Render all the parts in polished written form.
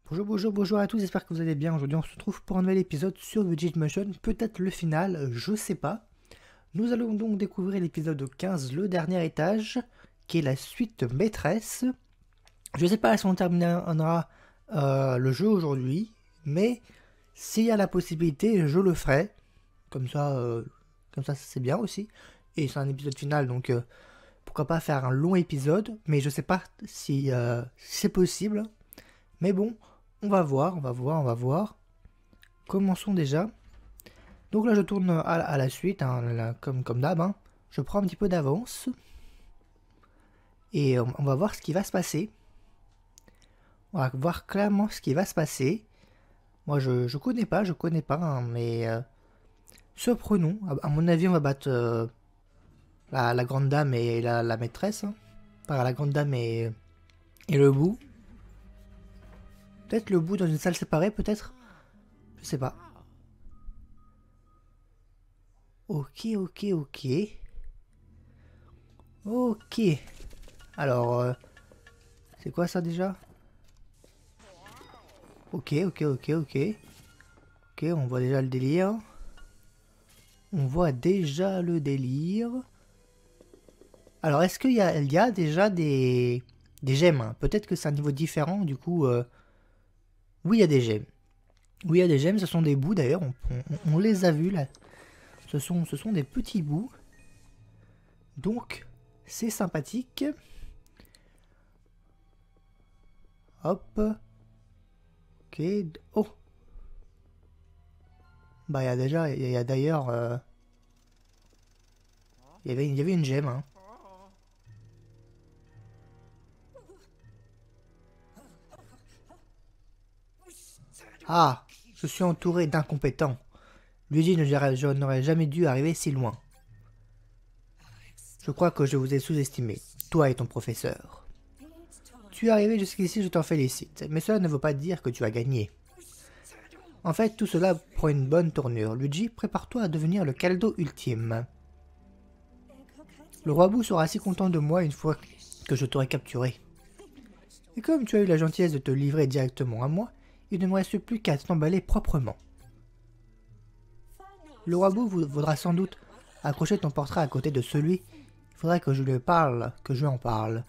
Bonjour, bonjour, bonjour à tous, j'espère que vous allez bien. Aujourd'hui on se retrouve pour un nouvel épisode sur Luigi's Mansion, peut-être le final, je sais pas. Nous allons donc découvrir l'épisode 15, le dernier étage, qui est la suite maîtresse. Je sais pas si on terminera le jeu aujourd'hui, mais s'il y a la possibilité, je le ferai. Comme ça c'est bien aussi. Et c'est un épisode final, donc pourquoi pas faire un long épisode, mais je sais pas si c'est possible. Mais bon, on va voir, on va voir, on va voir. Commençons déjà. Donc là, je tourne à la suite, hein, là, comme d'hab. Hein. Je prends un petit peu d'avance. Et on va voir ce qui va se passer. On va voir clairement ce qui va se passer. Moi, je connais pas, hein, mais surprenons. À mon avis, on va battre la grande dame et la maîtresse. Hein. Enfin, la grande dame et le bout. Peut-être le bout dans une salle séparée, peut-être. Je sais pas. Ok, ok, ok. Ok. Alors, c'est quoi ça déjà? Ok, ok, ok, ok. Ok, on voit déjà le délire. On voit déjà le délire. Alors, est-ce qu'il y a déjà des gemmes? Hein. Peut-être que c'est un niveau différent, du coup... Oui, il y a des gemmes. Oui, il y a des gemmes, ce sont des bouts d'ailleurs, on les a vus là. Ce sont des petits bouts. Donc, c'est sympathique. Hop. Ok. Oh. Bah, il y a d'ailleurs... il y avait une gemme. Hein. Ah, je suis entouré d'incompétents. Luigi je n'aurais jamais dû arriver si loin. Je crois que je vous ai sous-estimé, toi et ton professeur. Tu es arrivé jusqu'ici, je t'en félicite, mais cela ne veut pas dire que tu as gagné. En fait, tout cela prend une bonne tournure. Luigi, prépare-toi à devenir le Caldo ultime. Le roi Bou sera si content de moi une fois que je t'aurai capturé. Et comme tu as eu la gentillesse de te livrer directement à moi, il ne me reste plus qu'à t'emballer proprement. Le roi Bou voudra sans doute accrocher ton portrait à côté de celui. Il faudrait que je lui parle, que je lui en parle.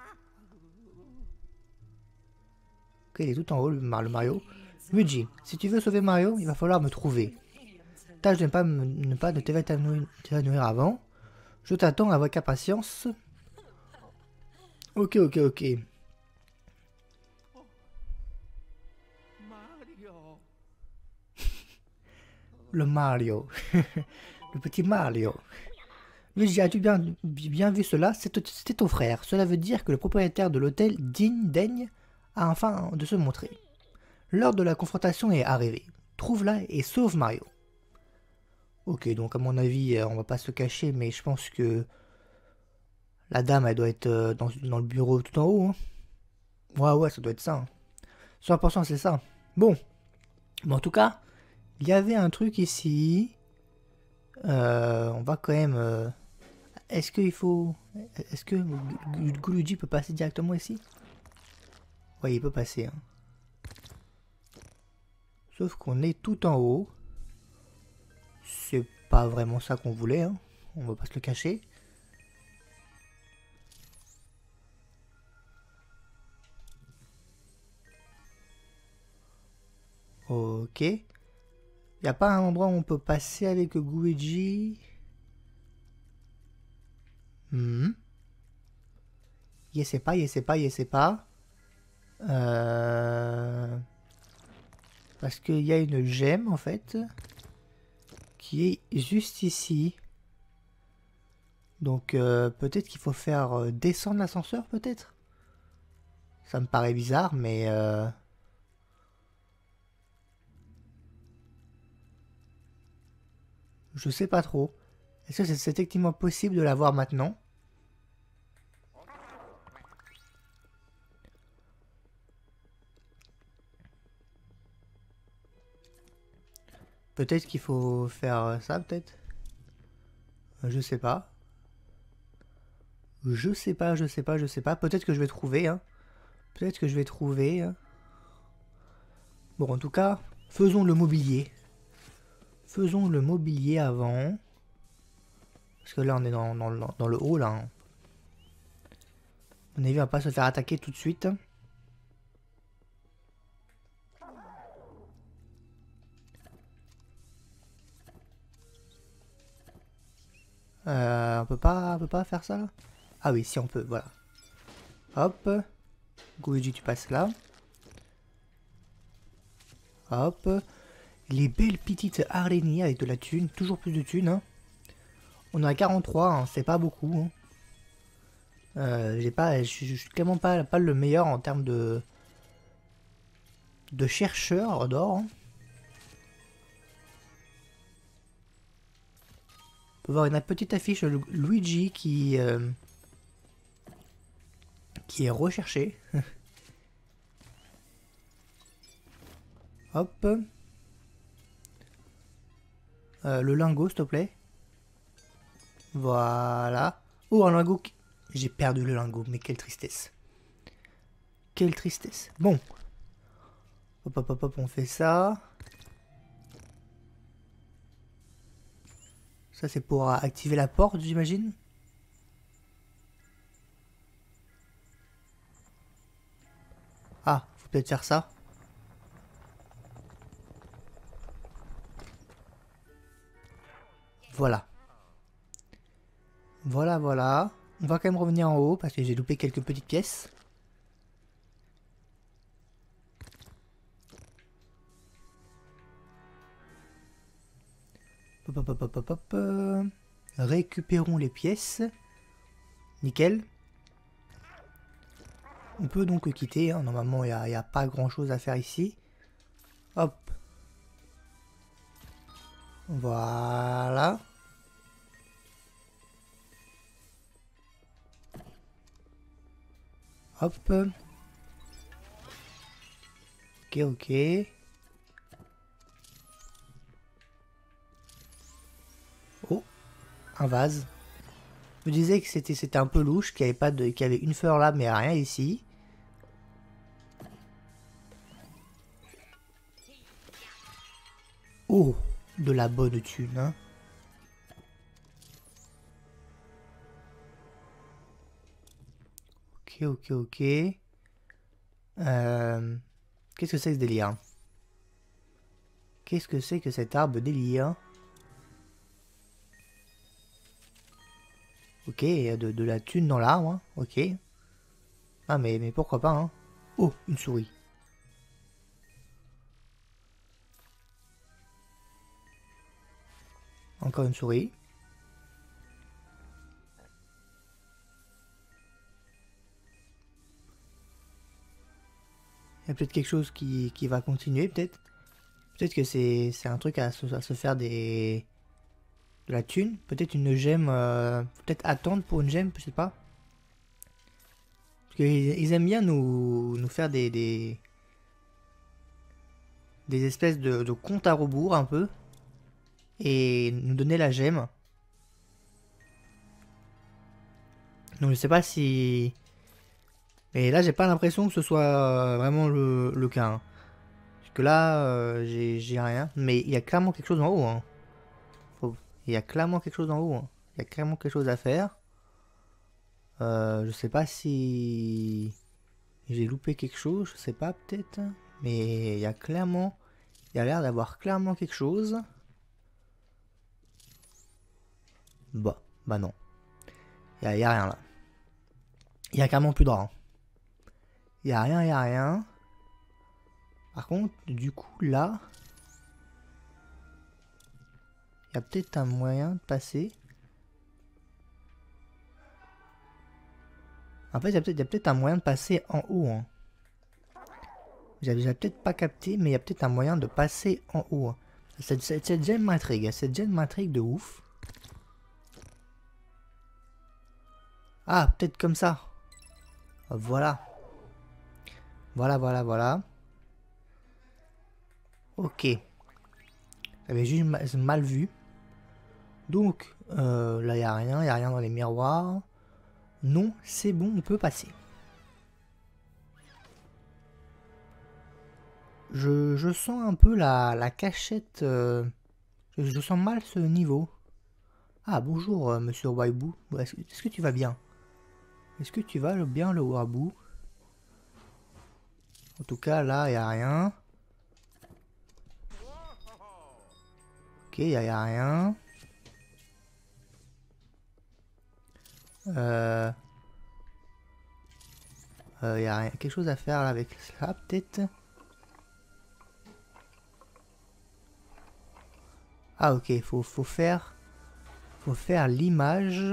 Ok, il est tout en haut, le Mario. Luigi, si tu veux sauver Mario, il va falloir me trouver. Tâche de ne pas de t'évanouir avant. Je t'attends avec impatience. Ok, ok, ok. Le Mario. Le petit Mario. Luigi, as-tu bien vu cela? C'était ton frère. Cela veut dire que le propriétaire de l'hôtel daigne a enfin de se montrer. L'heure de la confrontation est arrivée. Trouve-la et sauve Mario. Ok, donc à mon avis, on va pas se cacher, mais je pense que la dame, elle doit être dans le bureau tout en haut. Hein. Ouais, ouais, ça doit être ça. Hein. 100% c'est ça. Bon. Mais en tout cas, il y avait un truc ici. On va quand même... Est-ce qu'il faut... Est-ce que Luigi peut passer directement ici? Ouais, il peut passer. Hein. Sauf qu'on est tout en haut. C'est pas vraiment ça qu'on voulait. Hein. On va pas se le cacher. Ok. Y a pas un endroit où on peut passer avec Luigi? Je sais pas, je sais pas, je sais pas. Parce qu'il y a une gemme en fait qui est juste ici. Donc peut-être qu'il faut faire descendre l'ascenseur peut-être. Ça me paraît bizarre mais je sais pas trop. Est-ce que c'est effectivement possible de l'avoir maintenant? Peut-être qu'il faut faire ça peut-être. Je sais pas. Je sais pas, je sais pas, je sais pas. Peut-être que je vais trouver. Hein. Peut-être que je vais trouver. Hein. Bon, en tout cas, faisons le mobilier. Faisons le mobilier avant. Parce que là, on est dans le haut, là. Hein. À mon avis, on va pas se faire attaquer tout de suite. On peut pas faire ça, là? Ah oui, si on peut, voilà. Hop. Luigi, tu passes là. Hop. Les belles petites araignées avec de la thune. Toujours plus de thune. Hein. On a 43, hein, c'est pas beaucoup. Hein. Je suis clairement pas le meilleur en termes de chercheurs d'or. Hein. On peut voir une petite affiche Luigi qui est recherché. Hop. Le lingot, s'il te plaît. Voilà. Oh, un lingot. J'ai perdu le lingot, mais quelle tristesse. Quelle tristesse. Bon. Hop, hop, hop, hop, on fait ça. Ça, c'est pour activer la porte, j'imagine. Ah, faut peut-être faire ça. Voilà. Voilà, voilà. On va quand même revenir en haut parce que j'ai loupé quelques petites pièces. Hop, hop, hop, hop, hop. Récupérons les pièces. Nickel. On peut donc quitter. Hein. Normalement, il n'y a pas grand chose à faire ici. Hop. Voilà. Hop. Ok, ok. Oh, un vase. Je me disais que c'était un peu louche, qu'il y avait une fleur là, mais rien ici. Oh, de la bonne thune, hein. Ok, ok, ok. Qu'est-ce que c'est que ce délire? Qu'est-ce que c'est que cet arbre délire? Ok, il y a de la thune dans l'arbre, hein. Ok. Ah, mais pourquoi pas, hein. Oh, une souris. Encore une souris. Il y a peut-être quelque chose qui va continuer, peut-être. Peut-être que c'est un truc à se faire de la thune. Peut-être une gemme. Peut-être attendre pour une gemme, je sais pas. Parce qu'ils aiment bien nous faire des espèces de comptes à rebours un peu. Et nous donner la gemme. Donc je sais pas si... Mais là j'ai pas l'impression que ce soit vraiment le cas. Hein. Parce que là j'ai rien. Mais il y a clairement quelque chose en haut. Hein. Il y a clairement quelque chose en haut. Hein. Il y a clairement quelque chose à faire. Je sais pas si j'ai loupé quelque chose. Je sais pas peut-être. Mais il y a clairement... Il y a l'air d'avoir clairement quelque chose. Bah non. Il y a rien là. Il y a carrément plus de rang. Il y a rien, il y a rien. Par contre, du coup, là... Il y a peut-être un moyen de passer. En fait, il y a peut-être un moyen de passer en haut. Hein. J'avais peut-être pas capté, mais il y a peut-être un moyen de passer en haut. Hein. Cette gemme m'intrigue. Cette gemme m'intrigue de ouf. Ah, peut-être comme ça. Voilà. Voilà, voilà, voilà. Ok. J'avais juste mal vu. Donc, là, il n'y a rien. Il n'y a rien dans les miroirs. Non, c'est bon, on peut passer. Je sens un peu la cachette. Je sens mal ce niveau. Ah, bonjour, monsieur Waibou. Est-ce que tu vas bien? Est-ce que tu vas bien, le Wabou? En tout cas, là, il a rien. Ok, il y a rien. Il y a rien. Quelque chose à faire là, avec ça, peut-être? Ah, ok, faut faire l'image.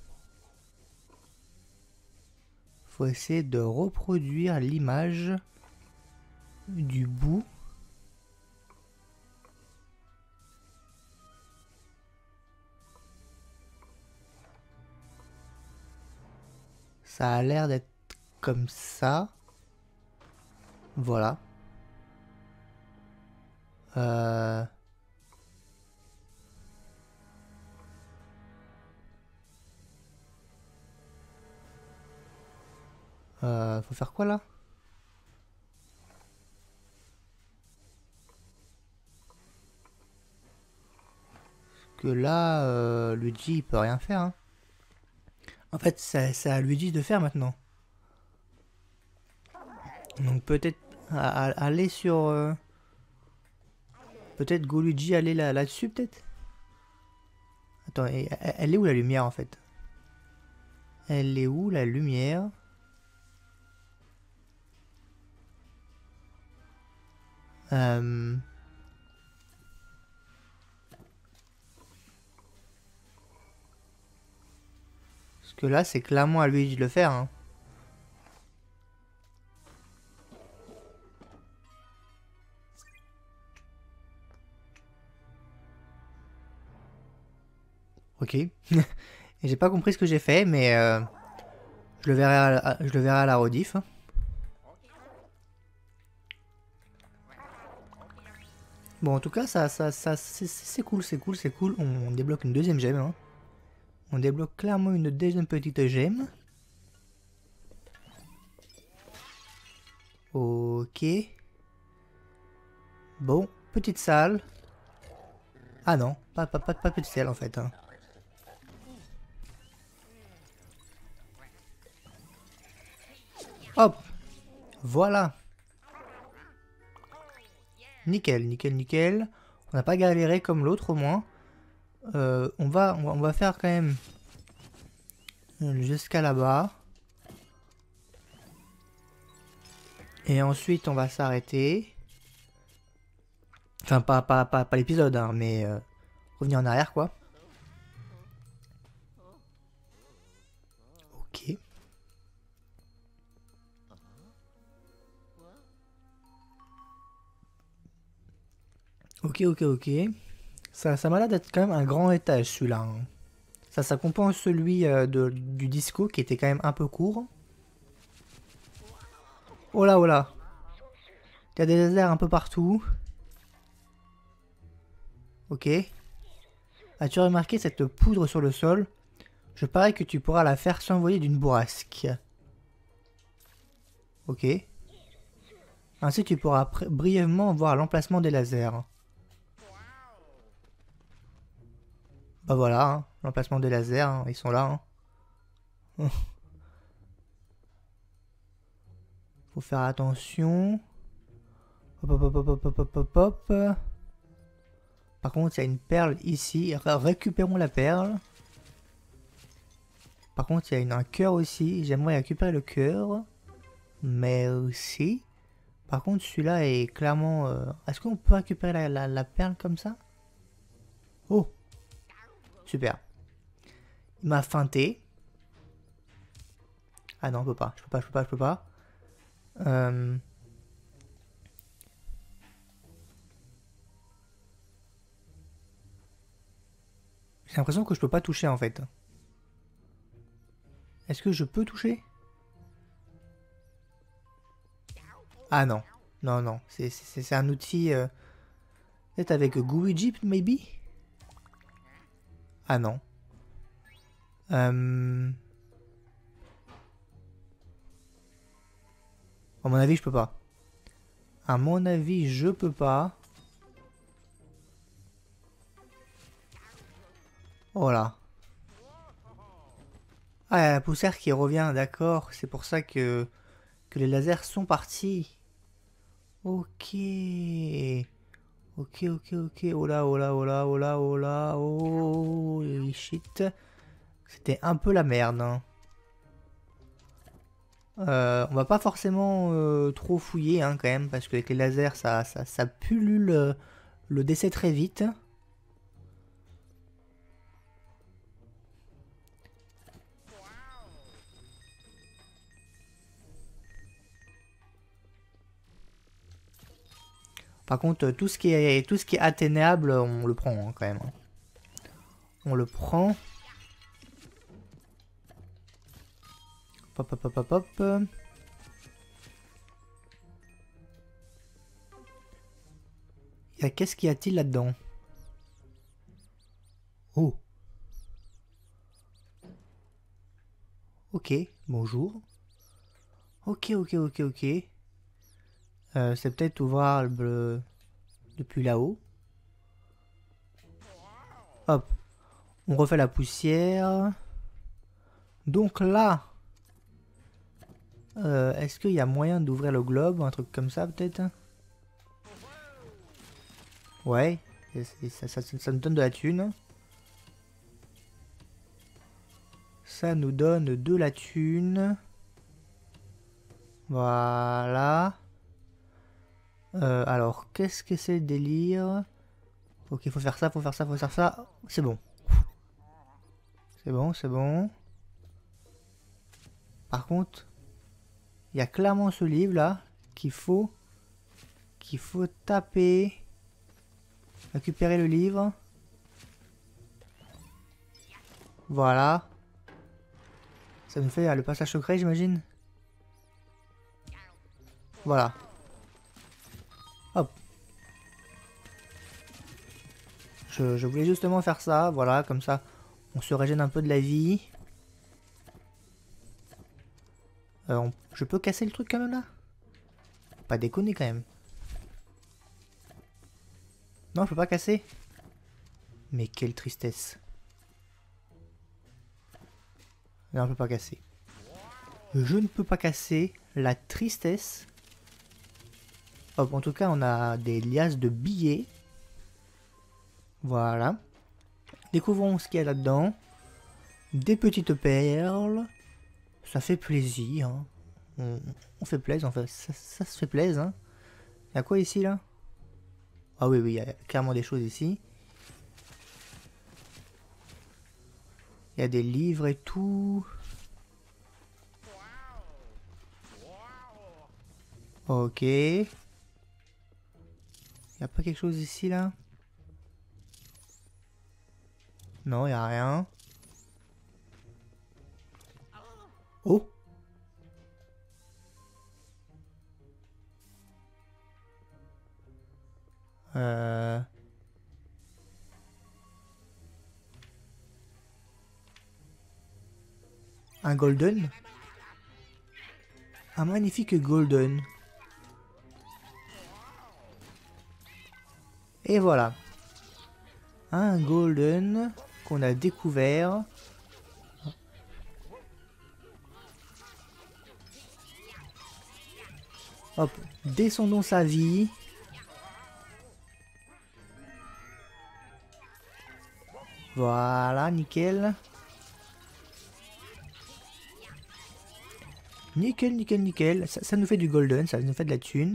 Faut essayer de reproduire l'image du bout. Ça a l'air d'être comme ça. Voilà. Euh... Faut faire quoi là? Parce que là, Luigi il peut rien faire. Hein. En fait, c'est à Luigi de faire maintenant. Donc peut-être aller sur... peut-être Go Luigi aller là-dessus peut-être. Attends, elle est où la lumière en fait? Elle est où la lumière? Euh... Parce que là, c'est clairement à Luigi de le faire. Hein. Ok. Et j'ai pas compris ce que j'ai fait, mais je le verrai je le verrai à la rediff. Hein. Bon, en tout cas, c'est cool, c'est cool, c'est cool. On débloque une deuxième gemme. Hein. On débloque clairement une deuxième petite gemme. Ok. Bon, petite salle. Ah non, pas petite salle en fait. Hein. Hop. Voilà. Nickel, nickel, nickel. On n'a pas galéré comme l'autre au moins. On va faire quand même jusqu'à là-bas. Et ensuite on va s'arrêter. Enfin pas l'épisode, hein, mais revenir en arrière quoi. Ok. Ok. Ça m'a l'air d'être quand même un grand étage celui-là. Hein. Ça compense celui du disco qui était quand même un peu court. Oh là, oh là. Il y a des lasers un peu partout. Ok. As-tu remarqué cette poudre sur le sol? Je parie que tu pourras la faire s'envoyer d'une bourrasque. Ok. Ainsi tu pourras brièvement voir l'emplacement des lasers. Bah voilà, hein, l'emplacement des lasers, hein, ils sont là. Hein. Faut faire attention. Hop. Par contre, il y a une perle ici. Récupérons la perle. Par contre, il y a un cœur aussi. J'aimerais récupérer le cœur. Merci. Par contre, celui-là est clairement... Est-ce qu'on peut récupérer la perle comme ça? Oh, super. Il m'a feinté. Ah non, on peut pas. Je peux pas. J'ai l'impression que je peux pas toucher en fait. Est-ce que je peux toucher? Ah non. Non. C'est un outil... Peut-être avec Gooey maybe? Ah non. À mon avis, je peux pas. À mon avis, je peux pas. Voilà. Ah, il y a la poussière qui revient, d'accord. C'est pour ça que les lasers sont partis. Ok. Ok, ok, ok. Oh là, oh là, oh là, oh là, oh là, oh shit. C'était un peu la merde, hein. On va pas forcément trop fouiller, hein, quand même, parce qu'avec les lasers, ça pullule le décès très vite. Par contre, tout ce qui est atteignable, on le prend, hein, quand même. On le prend. Hop, hop, hop, hop, hop. Qu'est-ce qu'il y a-t-il là-dedans? Oh. Ok, bonjour. Ok, ok, ok, ok. C'est peut-être ouvrable depuis là-haut. Hop. On refait la poussière. Donc là, est-ce qu'il y a moyen d'ouvrir le globe, un truc comme ça peut-être? Ouais, ça nous donne de la thune. Ça nous donne de la thune. Voilà. Alors, qu'est-ce que c'est le délire? Ok, faut faire ça, faut faire ça, faut faire ça. C'est bon. C'est bon, c'est bon. Par contre, il y a clairement ce livre là qu'il faut taper. Récupérer le livre. Voilà. Ça nous fait le passage secret, j'imagine. Voilà. Hop. Je voulais justement faire ça. Voilà, comme ça, on se régène un peu de la vie. Je peux casser le truc quand même là? Faut pas déconner quand même. Non, je peux pas casser. Mais quelle tristesse. Non, je peux pas casser. Je ne peux pas casser. La tristesse. Hop, en tout cas, on a des liasses de billets. Voilà. Découvrons ce qu'il y a là-dedans. Des petites perles. Ça fait plaisir. Hein. On fait plaisir, en fait. Ça se fait plaisir. Hein. Il y a quoi ici, là? Ah oui, oui, il y a clairement des choses ici. Il y a des livres et tout. Ok. Il n'y a pas quelque chose ici, là? Non, il n'y a rien. Oh! Un golden? Un magnifique golden. Et voilà. Un golden qu'on a découvert. Hop, descendons sa vie. Voilà, nickel. Nickel, nickel, nickel. Ça nous fait du golden, ça nous fait de la thune.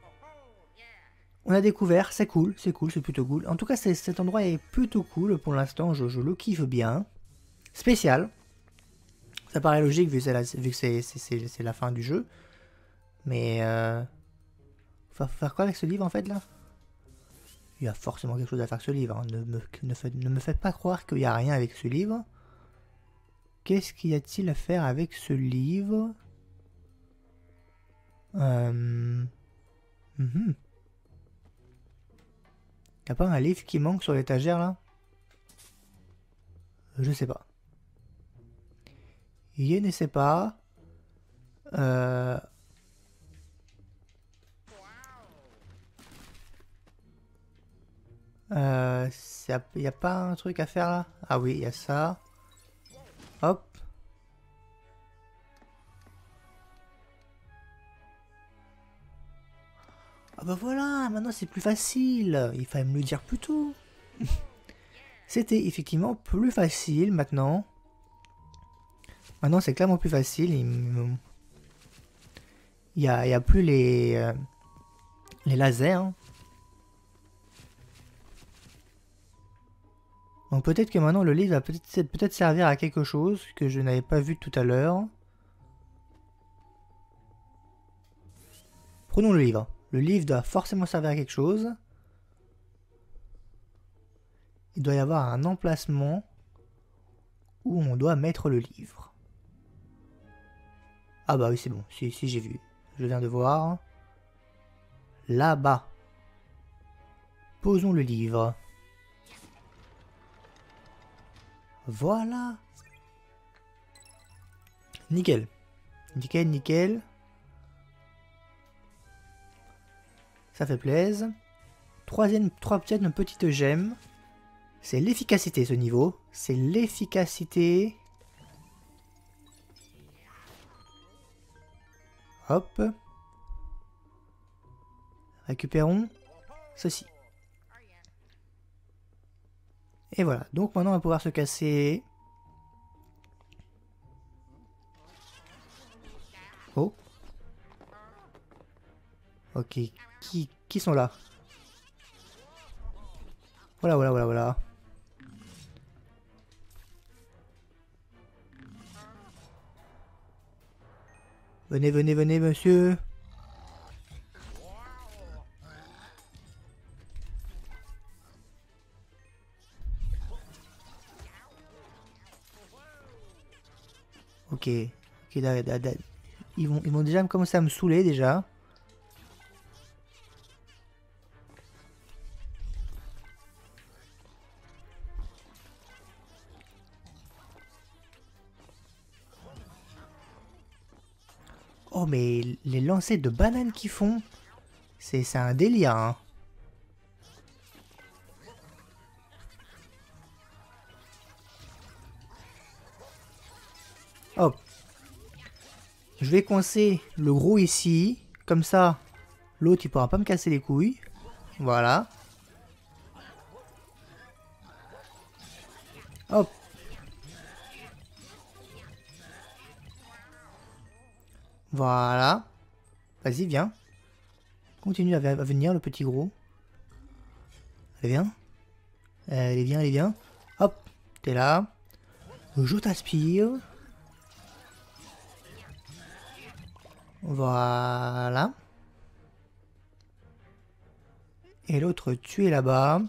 On a découvert, c'est cool, c'est plutôt cool. En tout cas, cet endroit est plutôt cool pour l'instant, je le kiffe bien. Spécial. Ça paraît logique vu que c'est la fin du jeu. Mais faut faire quoi avec ce livre en fait là? Il y a forcément quelque chose à faire avec ce livre. Hein. Ne me faites pas croire qu'il n'y a rien avec ce livre. Qu'est-ce qu'il y a-t-il à faire avec ce livre? Y'a pas un livre qui manque sur l'étagère là? Je sais pas. Je ne sais pas. Il n'y a pas un truc à faire là? Ah oui, il y a ça. Hop. Ah bah voilà, maintenant c'est plus facile. Il fallait me le dire plus tôt. C'était effectivement plus facile maintenant. Maintenant c'est clairement plus facile. Il y a plus les lasers. Hein. Donc peut-être que maintenant le livre va peut-être servir à quelque chose que je n'avais pas vu tout à l'heure. Prenons le livre. Le livre doit forcément servir à quelque chose. Il doit y avoir un emplacement où on doit mettre le livre. Ah bah oui c'est bon, si j'ai vu. Je viens de voir. Là-bas. Posons le livre. Voilà. Nickel. Nickel, nickel. Ça fait plaisir. Troisième petite gemme. C'est l'efficacité ce niveau. C'est l'efficacité. Hop. Récupérons ceci. Et voilà. Donc maintenant on va pouvoir se casser. Oh. Ok. Qui sont là? Voilà, voilà, voilà, voilà. Venez, venez, venez, monsieur. Ok. Ok, ils vont déjà commencer à me saouler déjà. Oh mais les lancers de bananes qu'ils font, c'est un délire. Hein. Hop. Je vais coincer le gros ici. Comme ça, l'autre il pourra pas me casser les couilles. Voilà. Hop. Voilà. Vas-y, viens. Continue à venir, le petit gros. Allez, viens. Allez, viens, allez, viens. Hop. T'es là. Je t'aspire. Voilà. Et l'autre, tu es là-bas.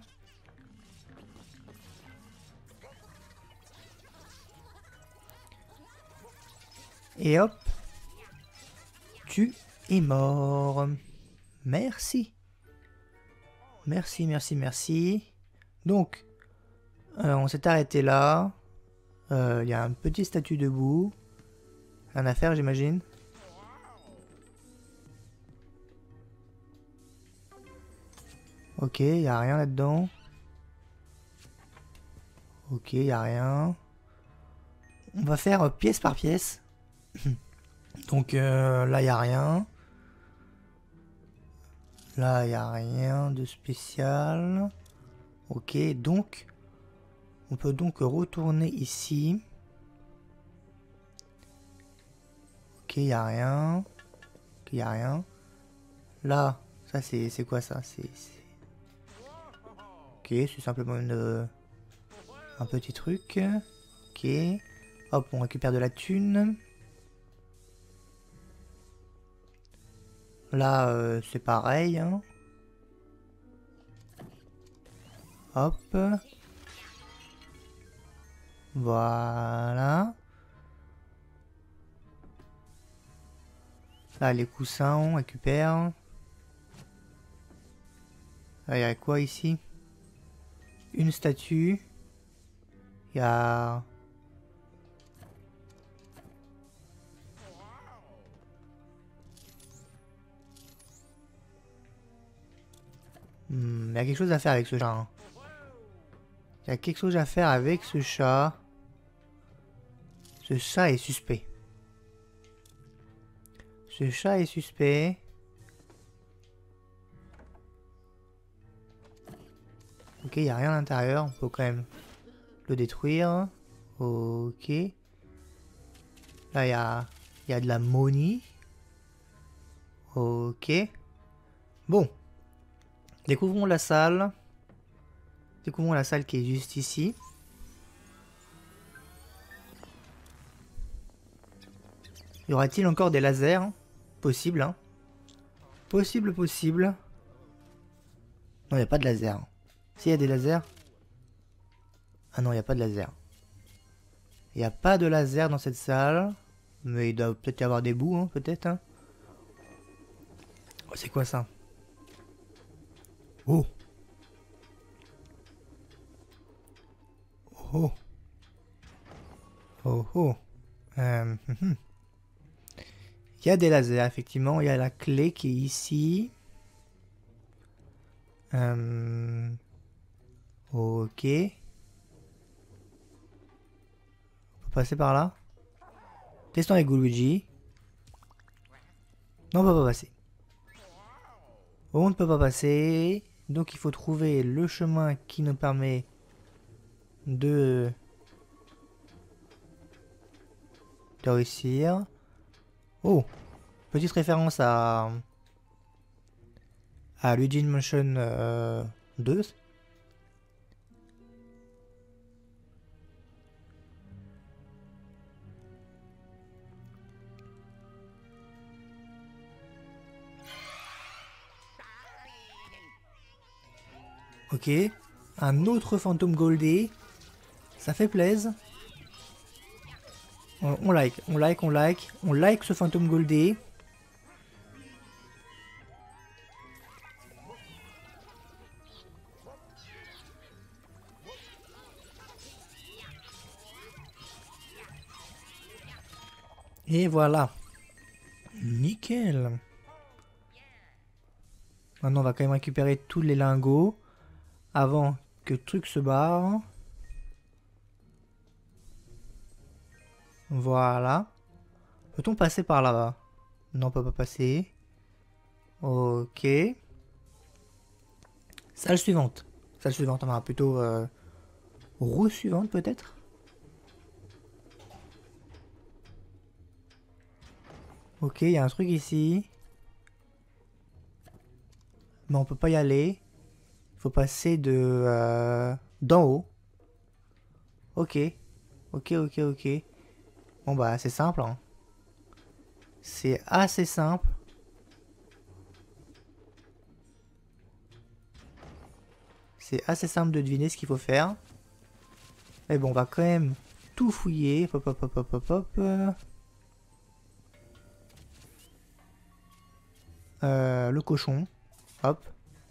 Et hop. Tu es mort. Merci. Merci, merci, merci. Donc, on s'est arrêté là. Il y a un petit statut debout. Rien à faire, j'imagine. Ok, il n'y a rien là-dedans. Ok, il n'y a rien. On va faire pièce par pièce. Donc là, il n'y a rien. Là, il n'y a rien de spécial. Ok, donc, on peut donc retourner ici. Ok, il n'y a rien. Ok, il n'y a rien. Là, ça c'est quoi ça? Ok, c'est simplement un petit truc. Ok. Hop, on récupère de la thune. Là, c'est pareil. Hein. Hop. Voilà. Là, les coussins, on récupère. Là, il y a quoi ici? Une statue. Il y a... il y a quelque chose à faire avec ce genre. Hein. Il y a quelque chose à faire avec ce chat. Ce chat est suspect. Ce chat est suspect. Ok, il n'y a rien à l'intérieur. On peut quand même le détruire. Ok. Là, il y a de la money. Ok. Bon. Découvrons la salle. Découvrons la salle qui est juste ici. Y aura-t-il encore des lasers? Possible, hein. Possible, possible. Non, il n'y a pas de laser. S'il y a des lasers... Ah non, il n'y a pas de laser. Il n'y a pas de laser dans cette salle. Mais il doit peut-être y avoir des bouts, hein, peut-être. Hein. Oh, c'est quoi ça? Oh! Oh! Oh oh! Il y a des lasers, effectivement. Il y a la clé qui est ici. Ok. On peut passer par là. Testons avec Luigi. Non, on peut pas passer. On ne peut pas passer. Donc il faut trouver le chemin qui nous permet de réussir. Oh! Petite référence à Luigi Mansion 2. Ok. Un autre fantôme goldé. Ça fait plaisir. On like, on like, on like. On like ce fantôme goldé. Et voilà. Nickel. Maintenant, on va quand même récupérer tous les lingots avant que le truc se barre. Voilà. Peut-on passer par là-bas? Non, on peut pas passer. Ok. Salle suivante. Salle suivante, on va plutôt roue suivante peut-être. Ok, il y a un truc ici. Mais on peut pas y aller. Il faut passer d'en haut. Ok. Ok, ok, ok. Bon bah c'est simple. Hein. C'est assez simple. C'est assez simple de deviner ce qu'il faut faire. Mais bon, on va quand même tout fouiller. Hop, hop, hop, hop, hop, hop. Le cochon. Hop.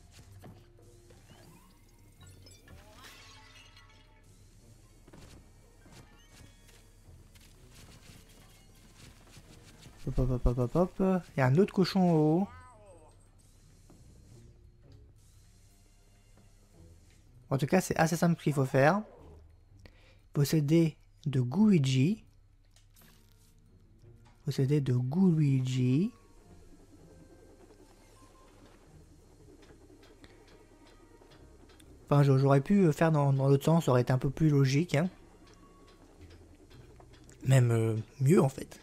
Hop, hop, hop, hop, hop, hop. Il y a un autre cochon en haut. En tout cas, c'est assez simple ce qu'il faut faire. Posséder de Guigi. Posséder de Guigi. Enfin, j'aurais pu faire dans l'autre sens, ça aurait été un peu plus logique. Hein. Même mieux en fait.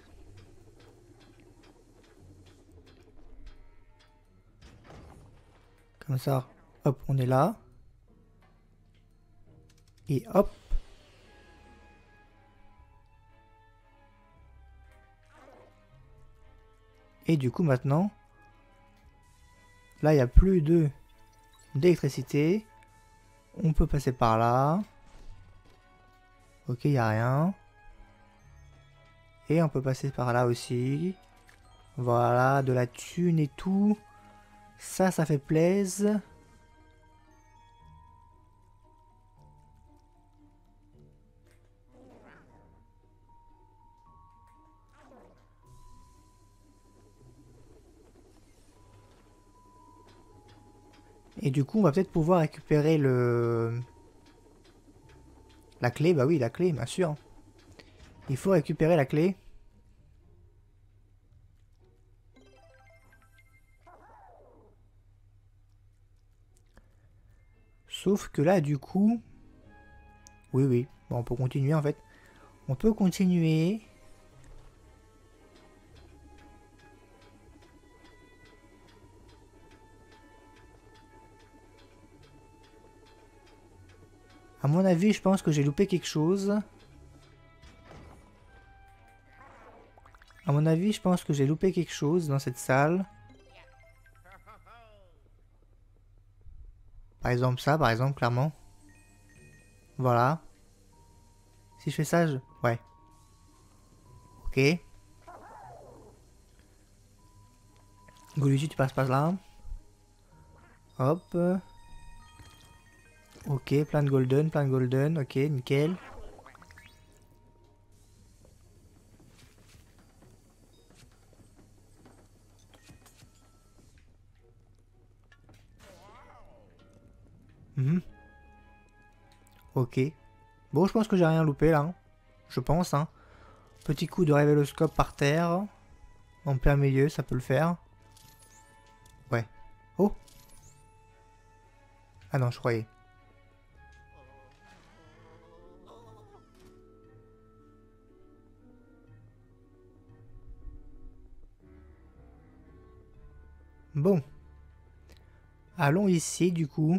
Comme ça, hop, on est là. Et hop. Et du coup maintenant, là il n'y a plus d'électricité. On peut passer par là. Ok, il n'y a rien. Et on peut passer par là aussi. Voilà, de la thune et tout. Ça fait plaisir. Et du coup, on va peut-être pouvoir récupérer le La clé, bah oui, la clé, bien sûr. Il faut récupérer la clé. Sauf que là, du coup... Oui, oui. Bon, on peut continuer, en fait. On peut continuer. À mon avis, je pense que j'ai loupé quelque chose. À mon avis, je pense que j'ai loupé quelque chose dans cette salle. Par exemple ça, par exemple, clairement. Voilà. Si je fais ça, je... Ouais. Ok. Golucci, tu passes par là. Hop. Ok, plein de golden, plein de golden. Ok, nickel. Mhm. Ok. Bon, je pense que j'ai rien loupé là. Hein. Je pense, hein. Petit coup de révéloscope par terre. En plein milieu, ça peut le faire. Ouais. Oh! Ah non, je croyais. Bon. Allons ici, du coup.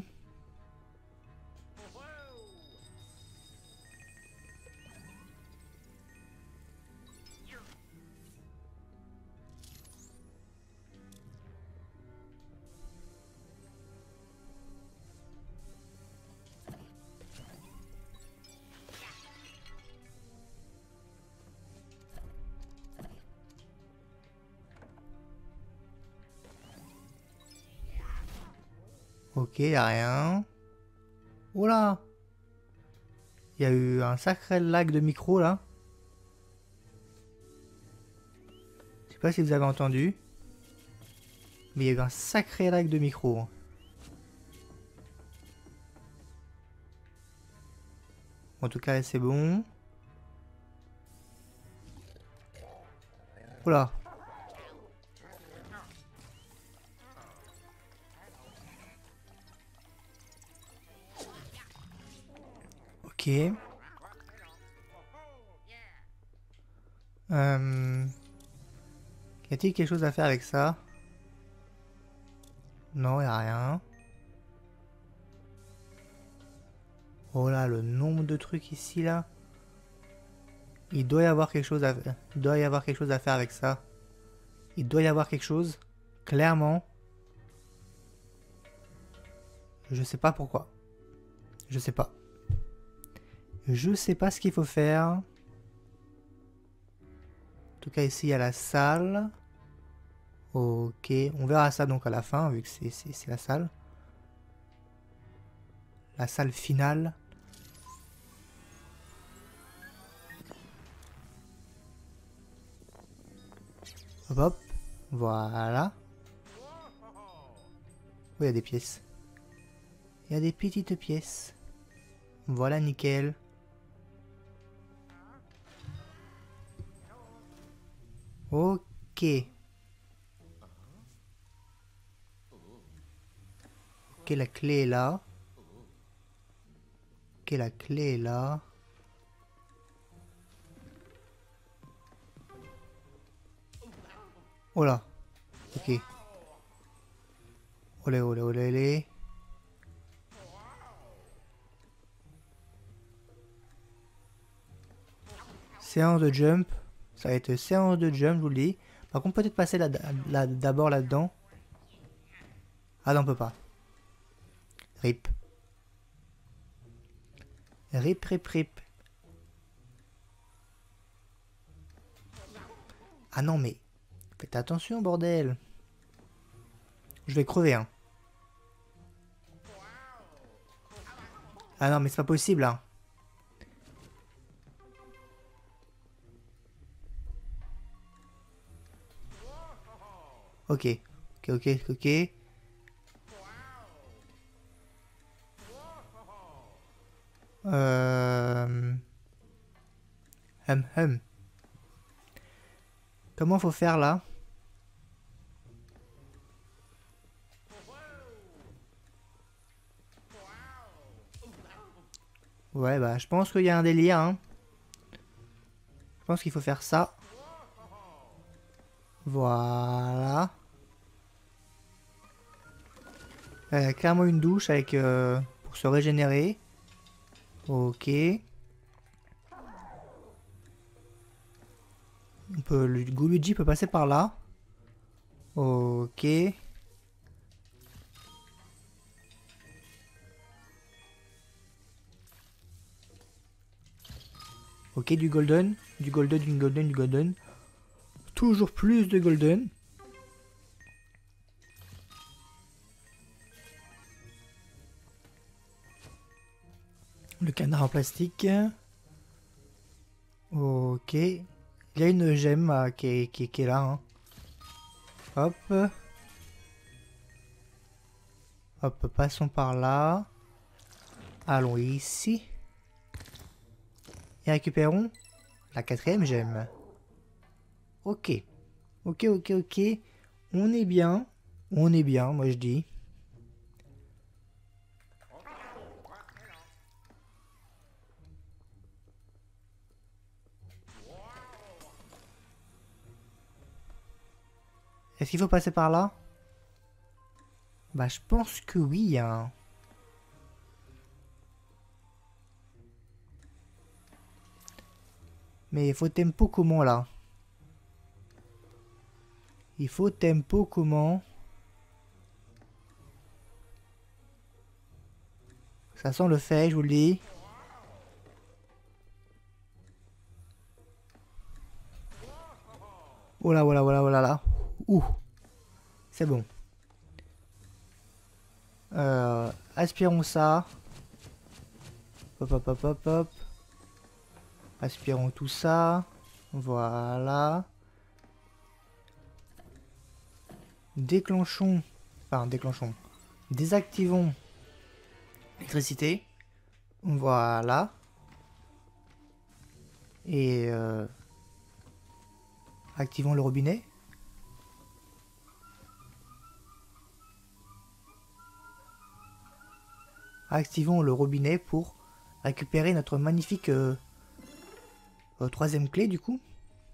Ok, y'a rien. Oula! Il y a eu un sacré lag de micro là. Je sais pas si vous avez entendu. Mais il y a eu un sacré lag de micro. En tout cas, c'est bon. Oula! Ok. Y a-t-il quelque chose à faire avec ça? Non, y a rien. Oh là, le nombre de trucs ici là. Il doit y avoir quelque chose à il doit y avoir quelque chose à faire avec ça. Il doit y avoir quelque chose. Clairement. Je sais pas pourquoi. Je sais pas. Je sais pas ce qu'il faut faire. En tout cas, ici, il y a la salle. Ok, on verra ça donc à la fin, vu que c'est la salle. La salle finale. Hop, hop. Voilà. Oh, il y a des pièces. Il y a des petites pièces. Voilà, nickel. Ok. Ok, la clé est là. Ok, la clé est là. Oh là. Ok. Olé, olé, olé, olé. Séance de jump. Ça va être séance de jump, je vous le dis. Par contre, peut-être passer d'abord là-dedans. Ah non, on peut pas. Rip. Rip, rip, rip. Ah non, mais... Faites attention, bordel. Je vais crever, hein. Ah non, mais c'est pas possible, hein. Ok. Ok, ok, ok. Euh... Hum. Comment faut faire là? Ouais, bah je pense qu'il y a un délire, hein. Je pense qu'il faut faire ça. Voilà. Clairement une douche avec pour se régénérer. Ok. Le Guluji peut passer par là. Ok. Ok, du golden. Du golden. Toujours plus de golden. Le canard en plastique. Ok. Il y a une gemme qui est là. Hein. Hop. Hop, passons par là. Allons ici. Et récupérons la 4e gemme. Ok. Ok. On est bien. On est bien, moi je dis. Est-ce qu'il faut passer par là? Bah je pense que oui, hein. Mais il faut tempo comment là? Il faut tempo comment? Ça sent le fait, je vous le dis. Oh là, là. Ouh. C'est bon. Aspirons ça. Hop. Aspirons tout ça. Voilà. Déclenchons. Enfin, déclenchons. Désactivons l'électricité. Voilà. Et activons le robinet. Activons le robinet pour récupérer notre magnifique 3e clé du coup.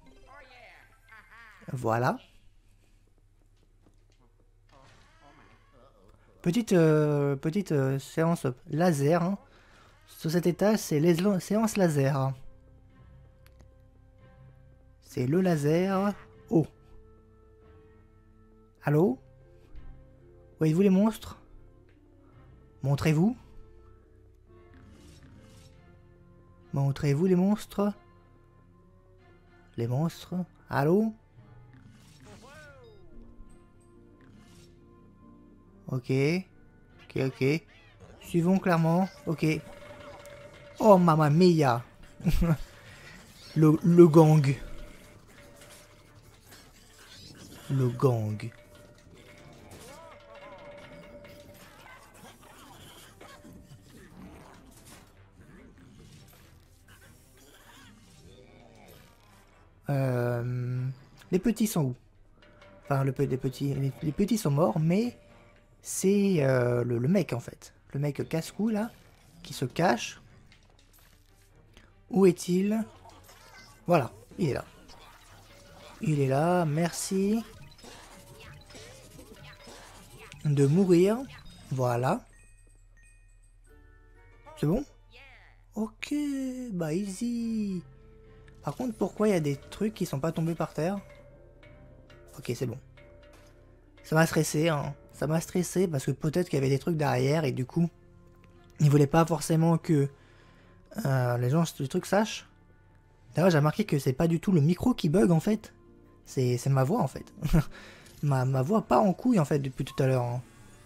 Voilà. Petite séance laser. Hein. Sur cet étage, c'est les séances laser. Hein. C'est le laser. Oh. Allô? Voyez-vous les monstres? Montrez-vous. Montrez-vous les monstres? Les monstres? Allô? Ok. Suivons clairement. Ok. Oh mamma mia. le gang. Le gang. Les petits sont où? Enfin, les petits sont morts, mais c'est le mec en fait. Le mec casse-cou là, qui se cache. Où est-il? Voilà, il est là. Il est là, merci. De mourir. Voilà. C'est bon? Ok, bah easy. Par contre, pourquoi il y a des trucs qui sont pas tombés par terre? Ok, c'est bon. Ça m'a stressé, hein. Ça m'a stressé parce que peut-être qu'il y avait des trucs derrière et du coup, ils voulaient pas forcément que les gens du truc sachent. D'ailleurs, j'ai remarqué que c'est pas du tout le micro qui bug en fait. C'est ma voix en fait. ma voix part en couille en fait depuis tout à l'heure. Hein.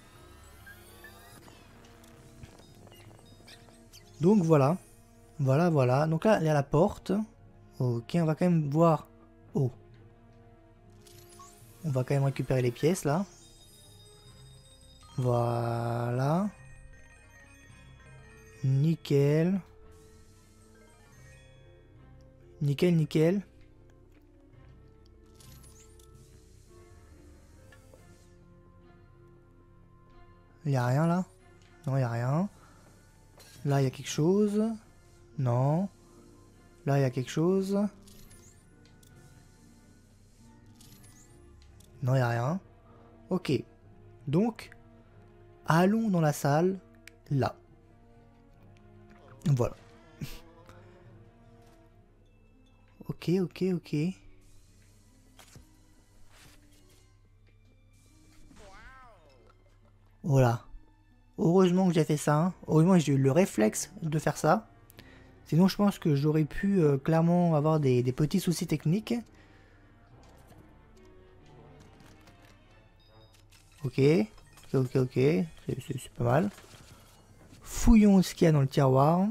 Donc voilà. Voilà. Donc là, il y a la porte. Ok, on va quand même voir. Oh. On va quand même récupérer les pièces là. Voilà. Nickel. Nickel, nickel. Il n'y a rien là? Non, il n'y a rien. Là, il y a quelque chose. Non. Là, il y a quelque chose. Non, il n'y a rien. Ok. Donc, allons dans la salle. Là. Voilà. Ok, ok, ok. Voilà. Heureusement que j'ai fait ça. Hein. Heureusement que j'ai eu le réflexe de faire ça. Sinon, je pense que j'aurais pu clairement avoir des petits soucis techniques. Ok. Ok, ok, ok. C'est pas mal. Fouillons ce qu'il y a dans le tiroir.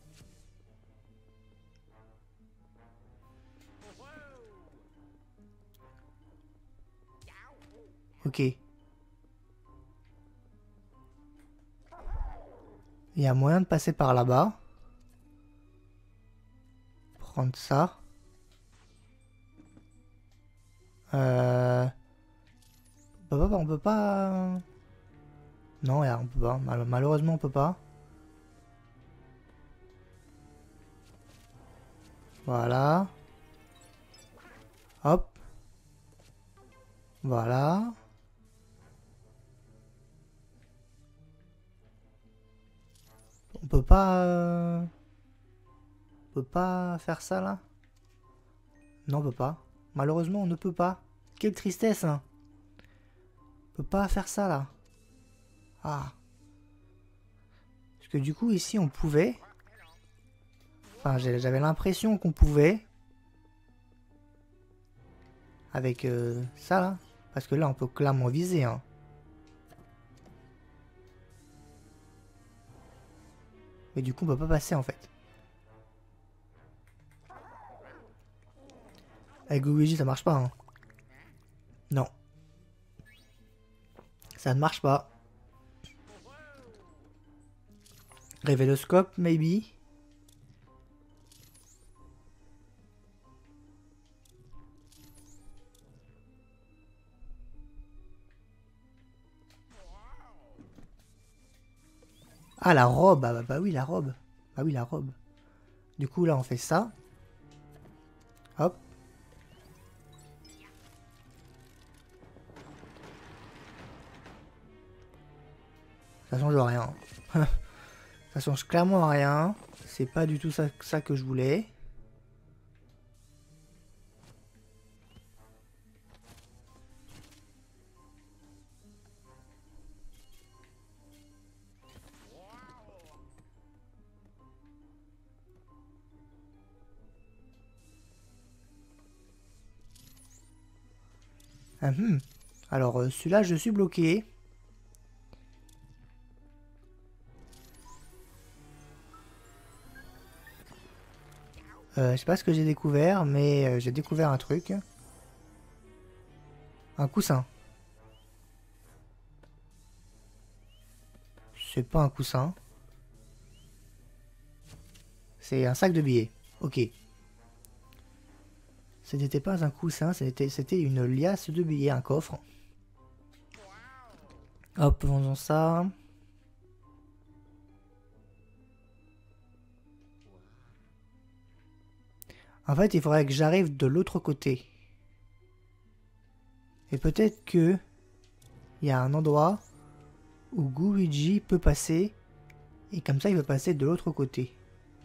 Ok. Il y a moyen de passer par là-bas. Prendre ça. On peut pas... Non, on peut pas. Malheureusement, on peut pas. Voilà. Hop. Voilà. On peut pas... On peut pas faire ça, là? Non, on peut pas. Malheureusement, on ne peut pas. Quelle tristesse, hein. On peut pas faire ça, là. Ah. Parce que du coup, ici, on pouvait... Enfin, j'avais l'impression qu'on pouvait... Avec ça, là. Parce que là, on peut clairement viser, hein. Mais du coup, on peut pas passer, en fait. Avec Luigi, ça marche pas, hein. Non. Ça ne marche pas. Révéloscope, maybe. Ah, la robe. Ah, bah oui, la robe. Bah oui, la robe. Du coup, là, on fait ça. Hop. Ça change rien. Ça change clairement rien. C'est pas du tout ça que je voulais. Alors, celui-là, je suis bloqué. Je sais pas ce que j'ai découvert, mais j'ai découvert un truc. Un coussin. C'est pas un coussin. C'est un sac de billets. Ok. Ce n'était pas un coussin, c'était une liasse de billets, un coffre. Hop, vendons ça. En fait, il faudrait que j'arrive de l'autre côté. Et peut-être que il y a un endroit où Luigi peut passer. Et comme ça, il peut passer de l'autre côté.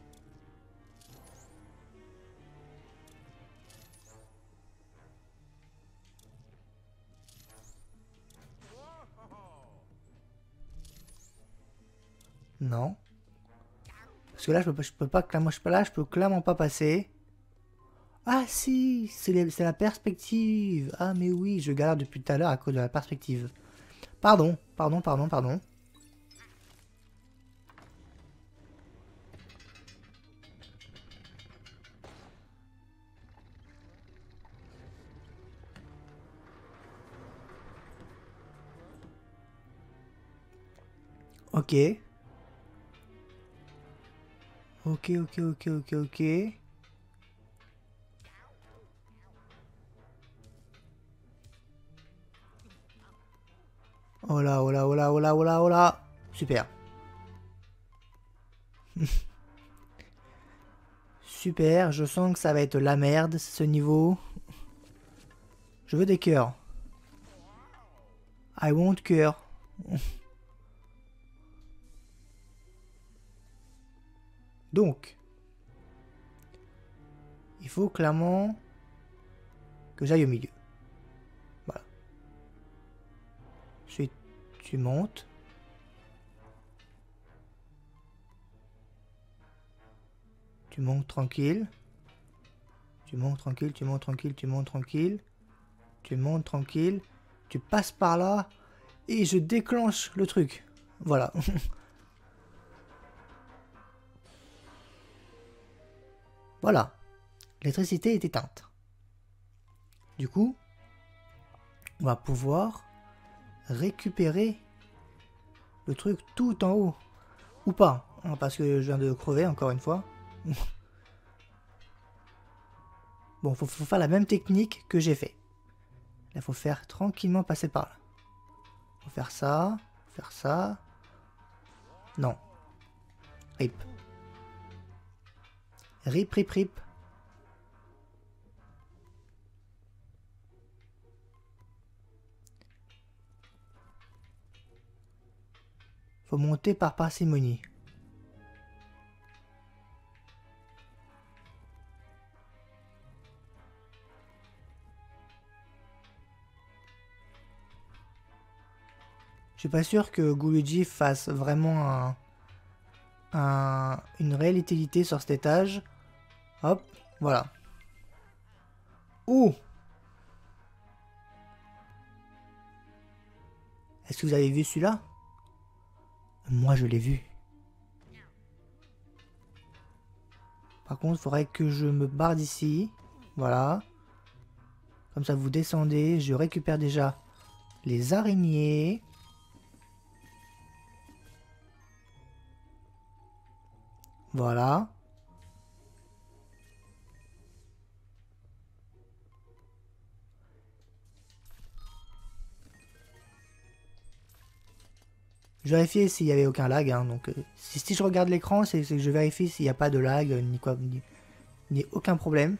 Non. Parce que là, je peux pas clairement, je peux clairement pas passer. Ah si, c'est la perspective. Ah mais oui, je galère depuis tout à l'heure à cause de la perspective. Pardon, pardon, pardon, pardon. Ok. Ok, ok, ok, ok, ok. Oh là, oh là, oh là, oh là, oh là, oh là. Super. Super, je sens que ça va être la merde, ce niveau. Je veux des cœurs. I want cœur. Donc, il faut clairement que j'aille au milieu. Voilà. Ensuite, tu montes. Tu montes tranquille. Tu montes tranquille, tu montes tranquille, tu montes tranquille. Tu montes tranquille. Tu passes par là. Et je déclenche le truc. Voilà. Voilà. L'électricité est éteinte. Du coup, on va pouvoir récupérer le truc tout en haut. Ou pas. Hein, parce que je viens de crever encore une fois. Bon, faut faire la même technique que j'ai fait. Là, faut faire tranquillement passer par là. Faut faire ça. Faire ça. Non. Rip. Rip, rip, rip. Faut monter par parcimonie. Je suis pas sûr que Guluji fasse vraiment une réelle utilité sur cet étage. Hop, voilà. Ouh! Est-ce que vous avez vu celui-là? Moi, je l'ai vu. Par contre, il faudrait que je me barre d'ici. Voilà. Comme ça, vous descendez. Je récupère déjà les araignées. Voilà. Je vérifiais s'il n'y avait aucun lag. Hein, donc, si je regarde l'écran, c'est que je vérifie s'il n'y a pas de lag, ni quoi, ni aucun problème.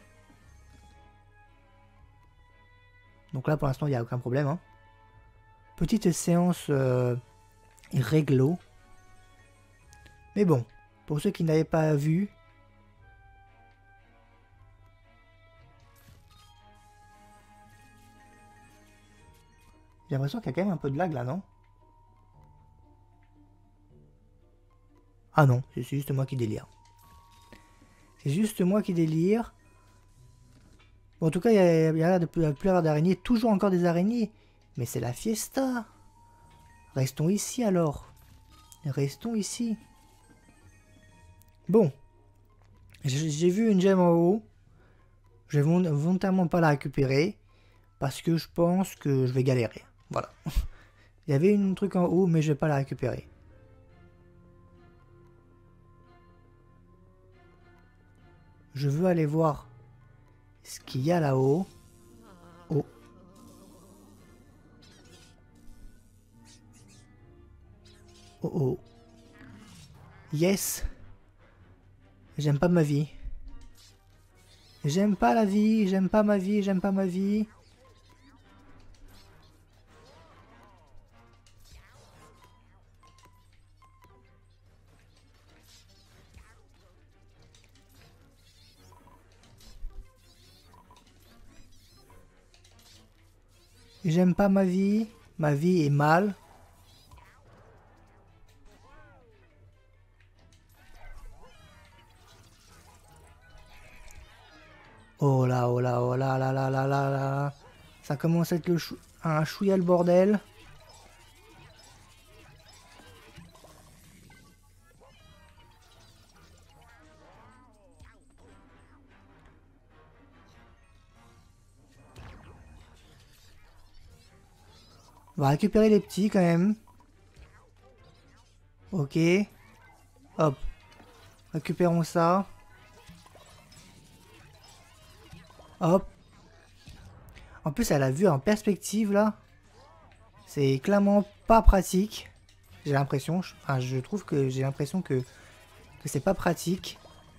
Donc là, pour l'instant, il n'y a aucun problème. Hein. Petite séance réglo. Mais bon, pour ceux qui n'avaient pas vu, j'ai l'impression qu'il y a quand même un peu de lag là, non? Ah non, c'est juste moi qui délire. C'est juste moi qui délire. Bon, en tout cas, il y a l'air de plus avoir d'araignées. Toujours encore des araignées. Mais c'est la fiesta. Restons ici alors. Restons ici. Bon. J'ai vu une gemme en haut. Je vais volontairement pas la récupérer. Parce que je pense que je vais galérer. Voilà. Il y avait un truc en haut, mais je vais pas la récupérer. Je veux aller voir ce qu'il y a là-haut. Oh. Oh oh. Yes. J'aime pas ma vie. J'aime pas la vie, j'aime pas ma vie, j'aime pas ma vie. J'aime pas ma vie est mal. Oh là, oh là, oh là, là, là, là, là, là. Ça commence à être un chouïa le bordel. On va récupérer les petits quand même. Ok. Hop. Récupérons ça. Hop. En plus, elle a vu en perspective là. C'est clairement pas pratique. J'ai l'impression, enfin je trouve que j'ai l'impression que c'est pas pratique.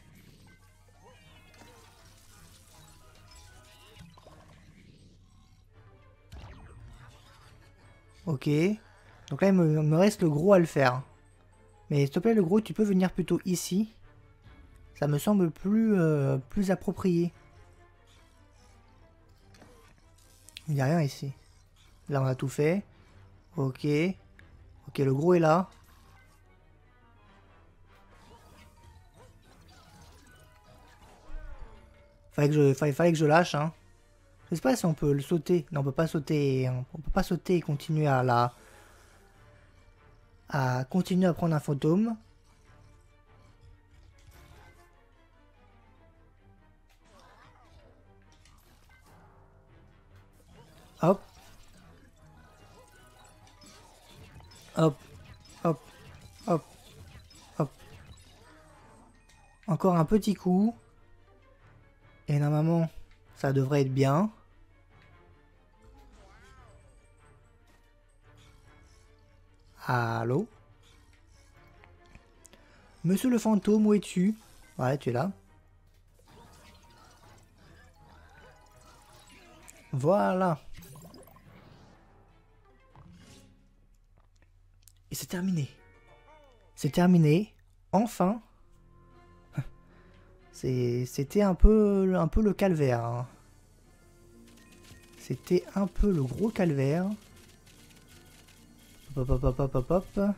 Ok. Donc là il me reste le gros à le faire. Mais s'il te plaît le gros, tu peux venir plutôt ici. Ça me semble plus approprié. Il n'y a rien ici. Là on a tout fait. Ok. Ok, le gros est là. Fallait que je lâche, hein. Je sais pas si on peut le sauter. Non, on peut pas sauter. On peut pas sauter et continuer à continuer à prendre un fantôme. Hop. Hop. Hop. Hop. Hop. Encore un petit coup. Et normalement, ça devrait être bien. Allô? Monsieur le fantôme, où es-tu? Ouais, tu es là. Voilà. Et c'est terminé. C'est terminé. Enfin. C'était un peu le calvaire, hein. C'était un peu le gros calvaire. Hop, hop, hop, hop, hop, hop.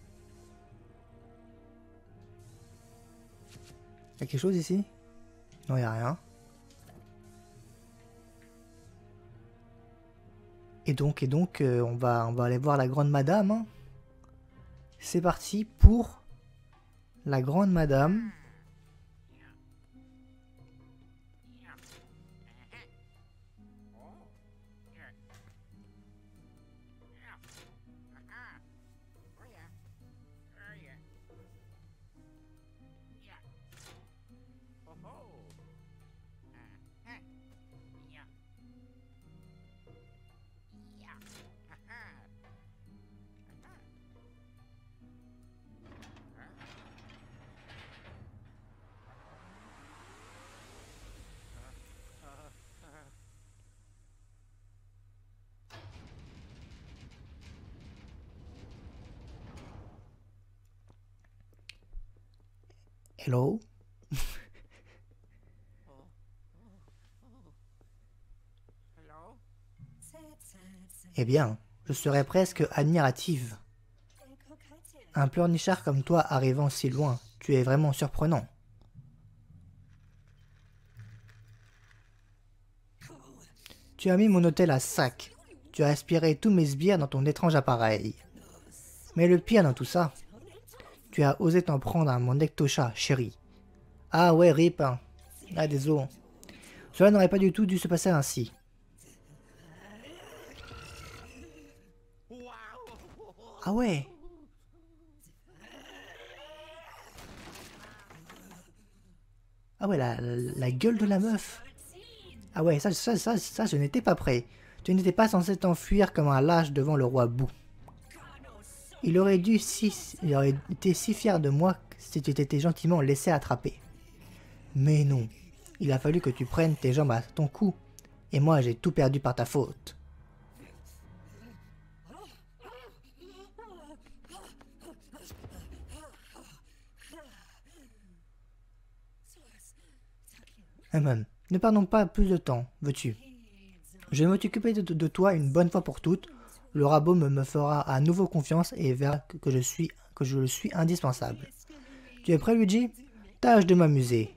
Y'a quelque chose ici? Non, y'a rien. Et donc, on va aller voir la grande madame, hein. C'est parti pour la grande madame. Hello. Eh bien, je serais presque admirative. Un pleurnichard comme toi arrivant si loin, tu es vraiment surprenant. Tu as mis mon hôtel à sac. Tu as aspiré tous mes sbires dans ton étrange appareil. Mais le pire dans tout ça, tu as osé t'en prendre à mon Nectocha, chéri. Ah ouais, rip. Hein. Ah, désolé. Cela n'aurait pas du tout dû se passer ainsi. Ah ouais. Ah ouais, la gueule de la meuf. Ah ouais, ça je n'étais pas prêt. Tu n'étais pas censé t'enfuir comme un lâche devant le roi Bou. Il aurait été si fier de moi si tu t'étais gentiment laissé attraper. Mais non, il a fallu que tu prennes tes jambes à ton cou. Et moi, j'ai tout perdu par ta faute. Ne perdons pas plus de temps, veux-tu? Je vais m'occuper de toi une bonne fois pour toutes. Le rabot me fera à nouveau confiance et verra que je suis indispensable. Tu es prêt, Luigi? Tâche de m'amuser.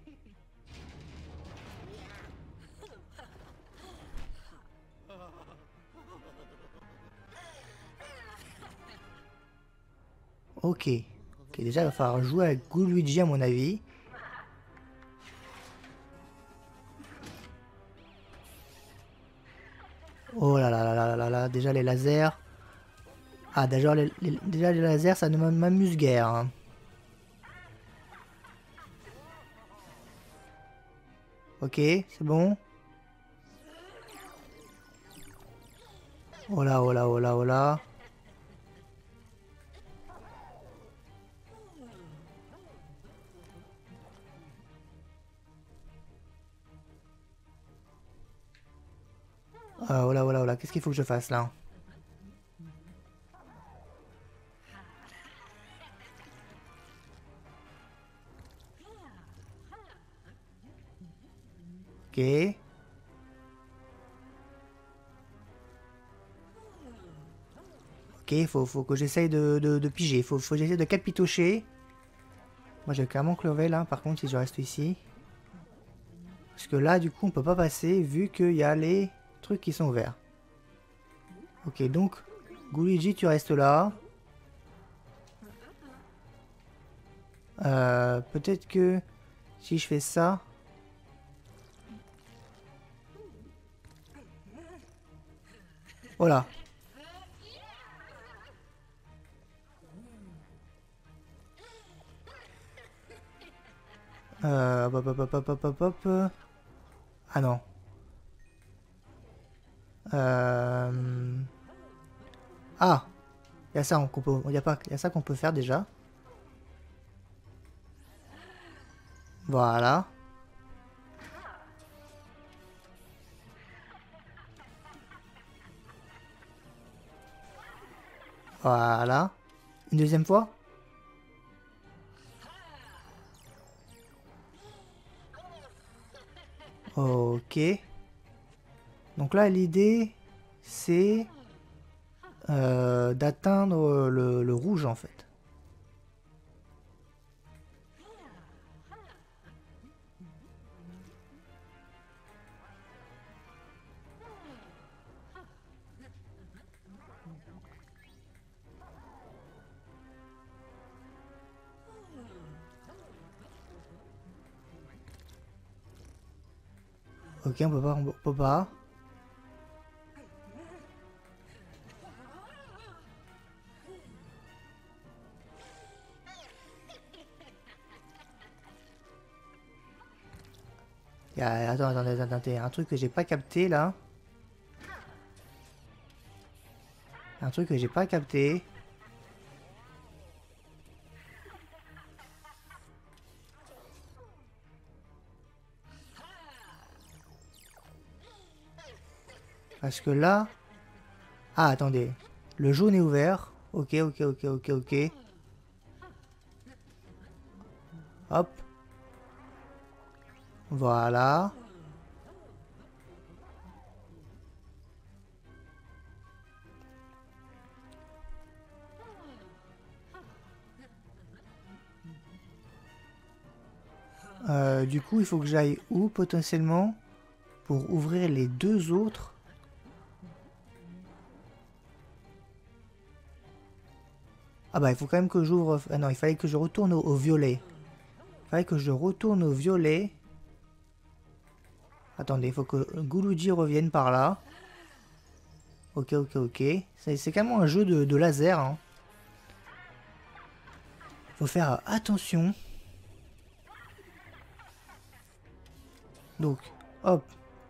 Ok. Ok, déjà, il va falloir jouer avec Luigi à mon avis. Oh là là là là là là, déjà les lasers. Ah, déjà les lasers, ça ne m'amuse guère. Hein. Ok, c'est bon. Oh là, oh là, oh là, oh là. Oh là, oh là, oh là. Qu'est-ce qu'il faut que je fasse là? Ok. Ok, faut que j'essaye de piger. Faut que j'essaye de capitocher. Moi, j'ai clairement crevé là, par contre, si je reste ici. Parce que là, du coup, on peut pas passer vu qu'il y a les trucs qui sont ouverts. Ok, donc, Guluigi, tu restes là. Peut-être que si je fais ça... Voilà. Hop, hop, hop, hop, hop, hop, hop. Ah non. Ah, il y a ça qu'on peut, y a ça qu'on peut faire déjà. Voilà. Voilà. Une deuxième fois. Ok. Donc là, l'idée, c'est d'atteindre le rouge en fait. Ok, on peut pas, on peut pas. Attends, attendez, attendez, un truc que j'ai pas capté là. Un truc que j'ai pas capté. Parce que là... Ah, attendez. Le jaune est ouvert. Ok, ok, ok, ok, ok. Hop. Voilà. Du coup, il faut que j'aille où potentiellement pour ouvrir les deux autres? Ah bah il faut quand même que j'ouvre... Ah non, il fallait que je retourne au violet. Il fallait que je retourne au violet. Attendez, il faut que Guluji revienne par là. Ok, ok, ok. C'est quand même un jeu de laser. Hein. Faut faire attention. Donc, hop.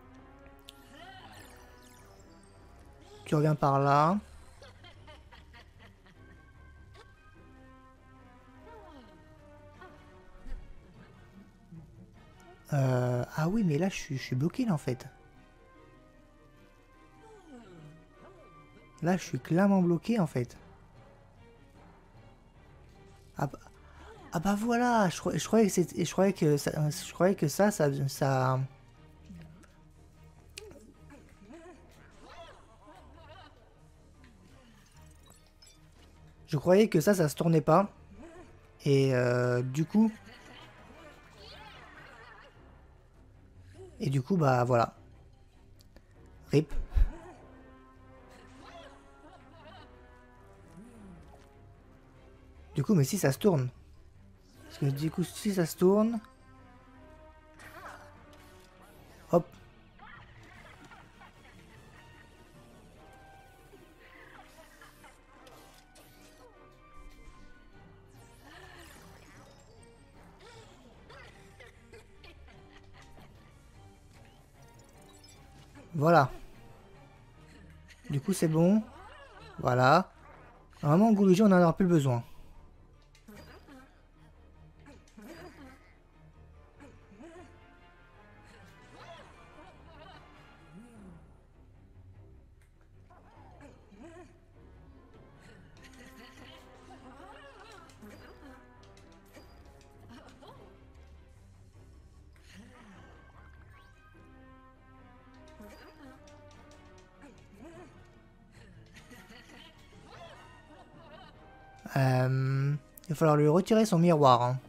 Tu reviens par là. Ah oui, mais là, je suis bloqué, là, en fait. Là, je suis clairement bloqué, en fait. Ah bah voilà, je croyais que c'était, je croyais que ça... Je croyais que ça se tournait pas. Et du coup... Et du coup, bah voilà. RIP. Du coup, mais si ça se tourne. Parce que du coup, si ça se tourne... Hop. Voilà. Du coup, c'est bon. Voilà. Normalement, Goulougé, on n'en aura plus besoin. Il va falloir lui retirer son miroir. Hein.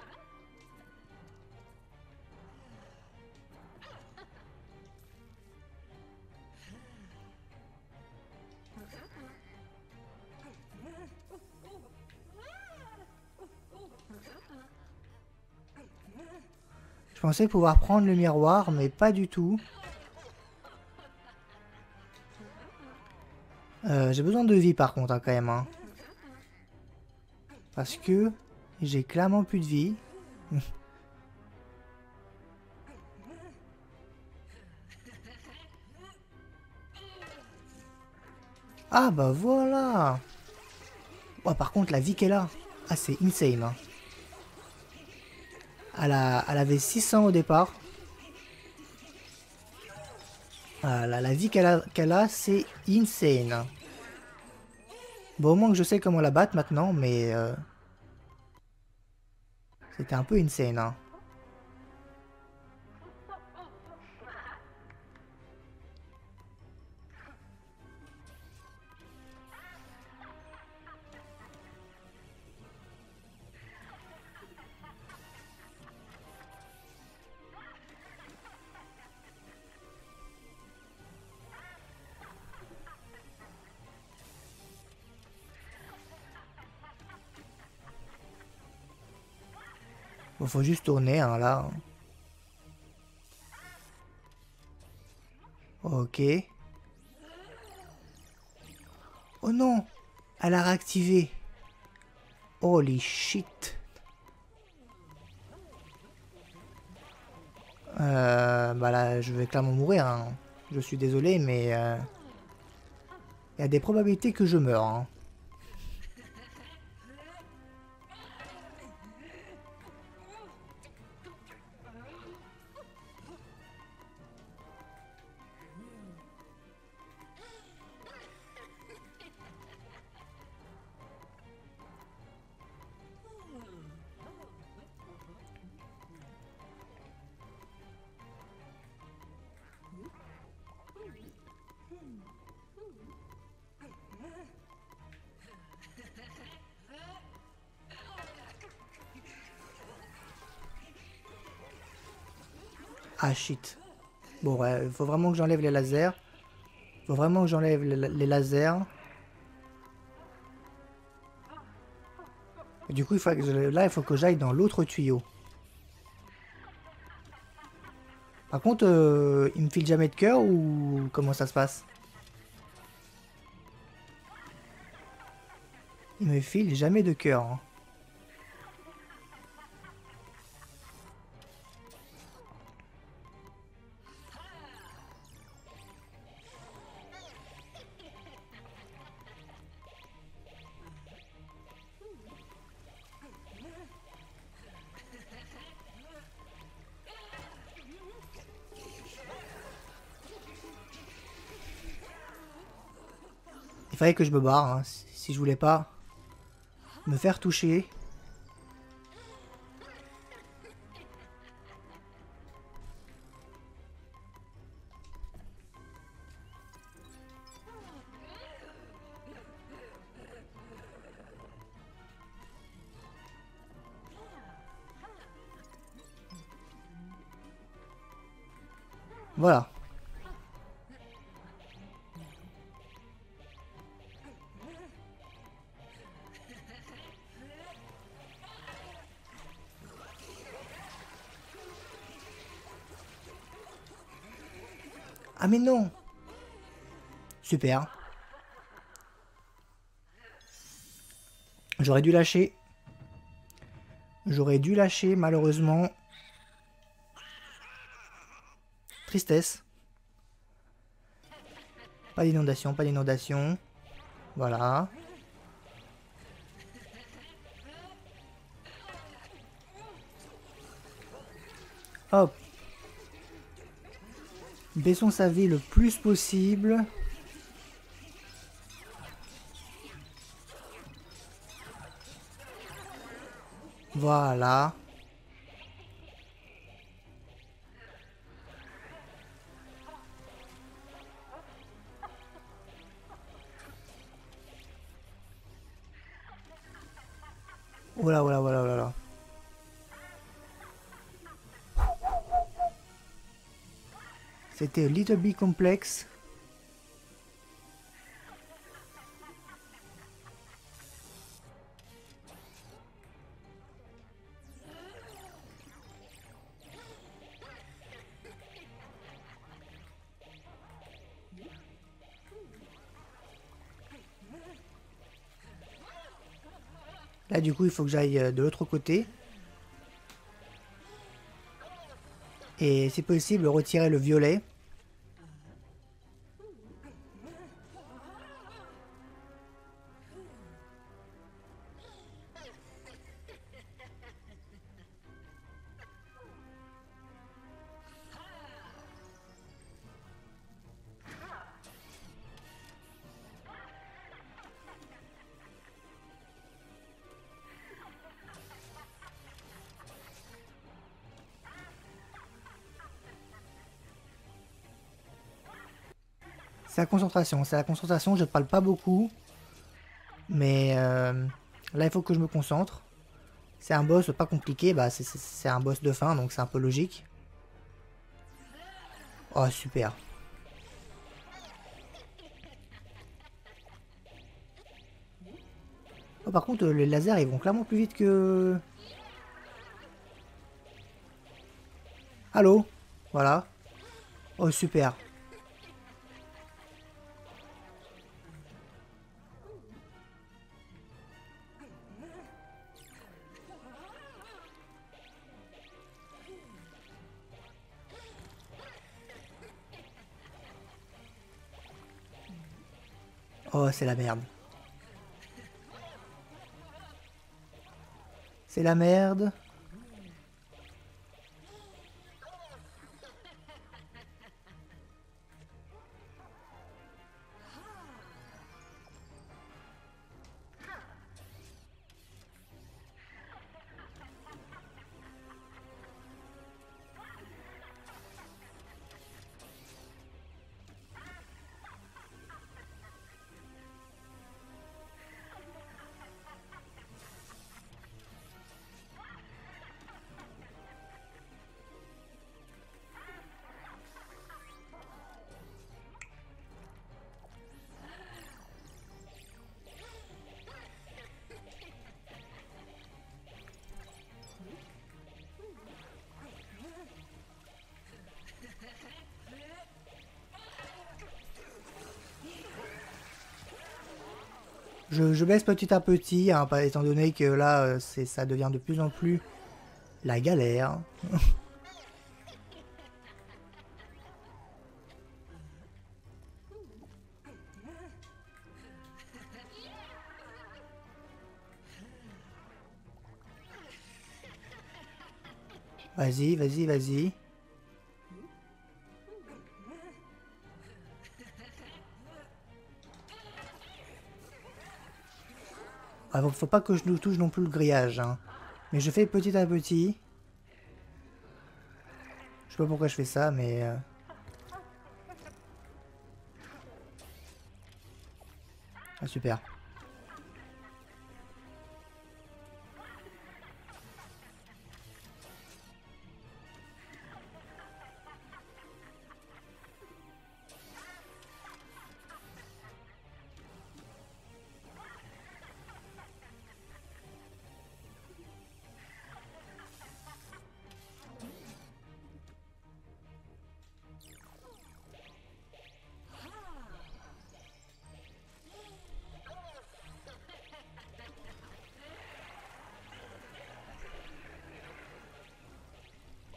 Je pensais pouvoir prendre le miroir, mais pas du tout. J'ai besoin de vie par contre, hein, quand même. Hein. Parce que j'ai clairement plus de vie. Ah bah voilà. Oh, par contre, la vie qu'elle a, ah, c'est insane. Hein. Elle avait 600 au départ. Ah, la vie qu'elle a, c'est insane. Bon, au moins que je sais comment la battre maintenant, mais... c'était un peu insane. Hein. Bon, faut juste tourner, hein, là. Ok. Oh non! Elle a réactivé. Holy shit. Bah là, je vais clairement mourir. Hein. Je suis désolé, mais... il y a des probabilités que je meure. Hein. Ah shit. Bon, ouais, il faut vraiment que j'enlève les lasers. Il faut vraiment que j'enlève les lasers. Et du coup, là, il faut que j'aille dans l'autre tuyau. Par contre, il me file jamais de cœur ou comment ça se passe? Il me file jamais de cœur. Hein. Il fallait que je me barre, hein, si je voulais pas me faire toucher. Voilà. Ah mais non. Super. J'aurais dû lâcher. J'aurais dû lâcher, malheureusement. Tristesse. Pas d'inondation, pas d'inondation. Voilà. Hop. Baissons sa vie le plus possible. Voilà. Voilà, voilà, voilà, voilà. C'était a little bit complexe. Là, du coup, il faut que j'aille de l'autre côté. Et si possible, retirer le violet. C'est la concentration, je ne parle pas beaucoup. Mais là, il faut que je me concentre. C'est un boss pas compliqué, bah c'est un boss de fin, donc c'est un peu logique. Oh, super. Oh, par contre, les lasers, ils vont clairement plus vite que... Allô? Voilà. Oh, super. Oh, c'est la merde. C'est la merde. Je baisse petit à petit, hein, étant donné que là, ça devient de plus en plus la galère. Vas-y, vas-y, vas-y. Ah, faut pas que je nous touche non plus le grillage, hein. Mais je fais petit à petit. Je sais pas pourquoi je fais ça, mais... Ah, super.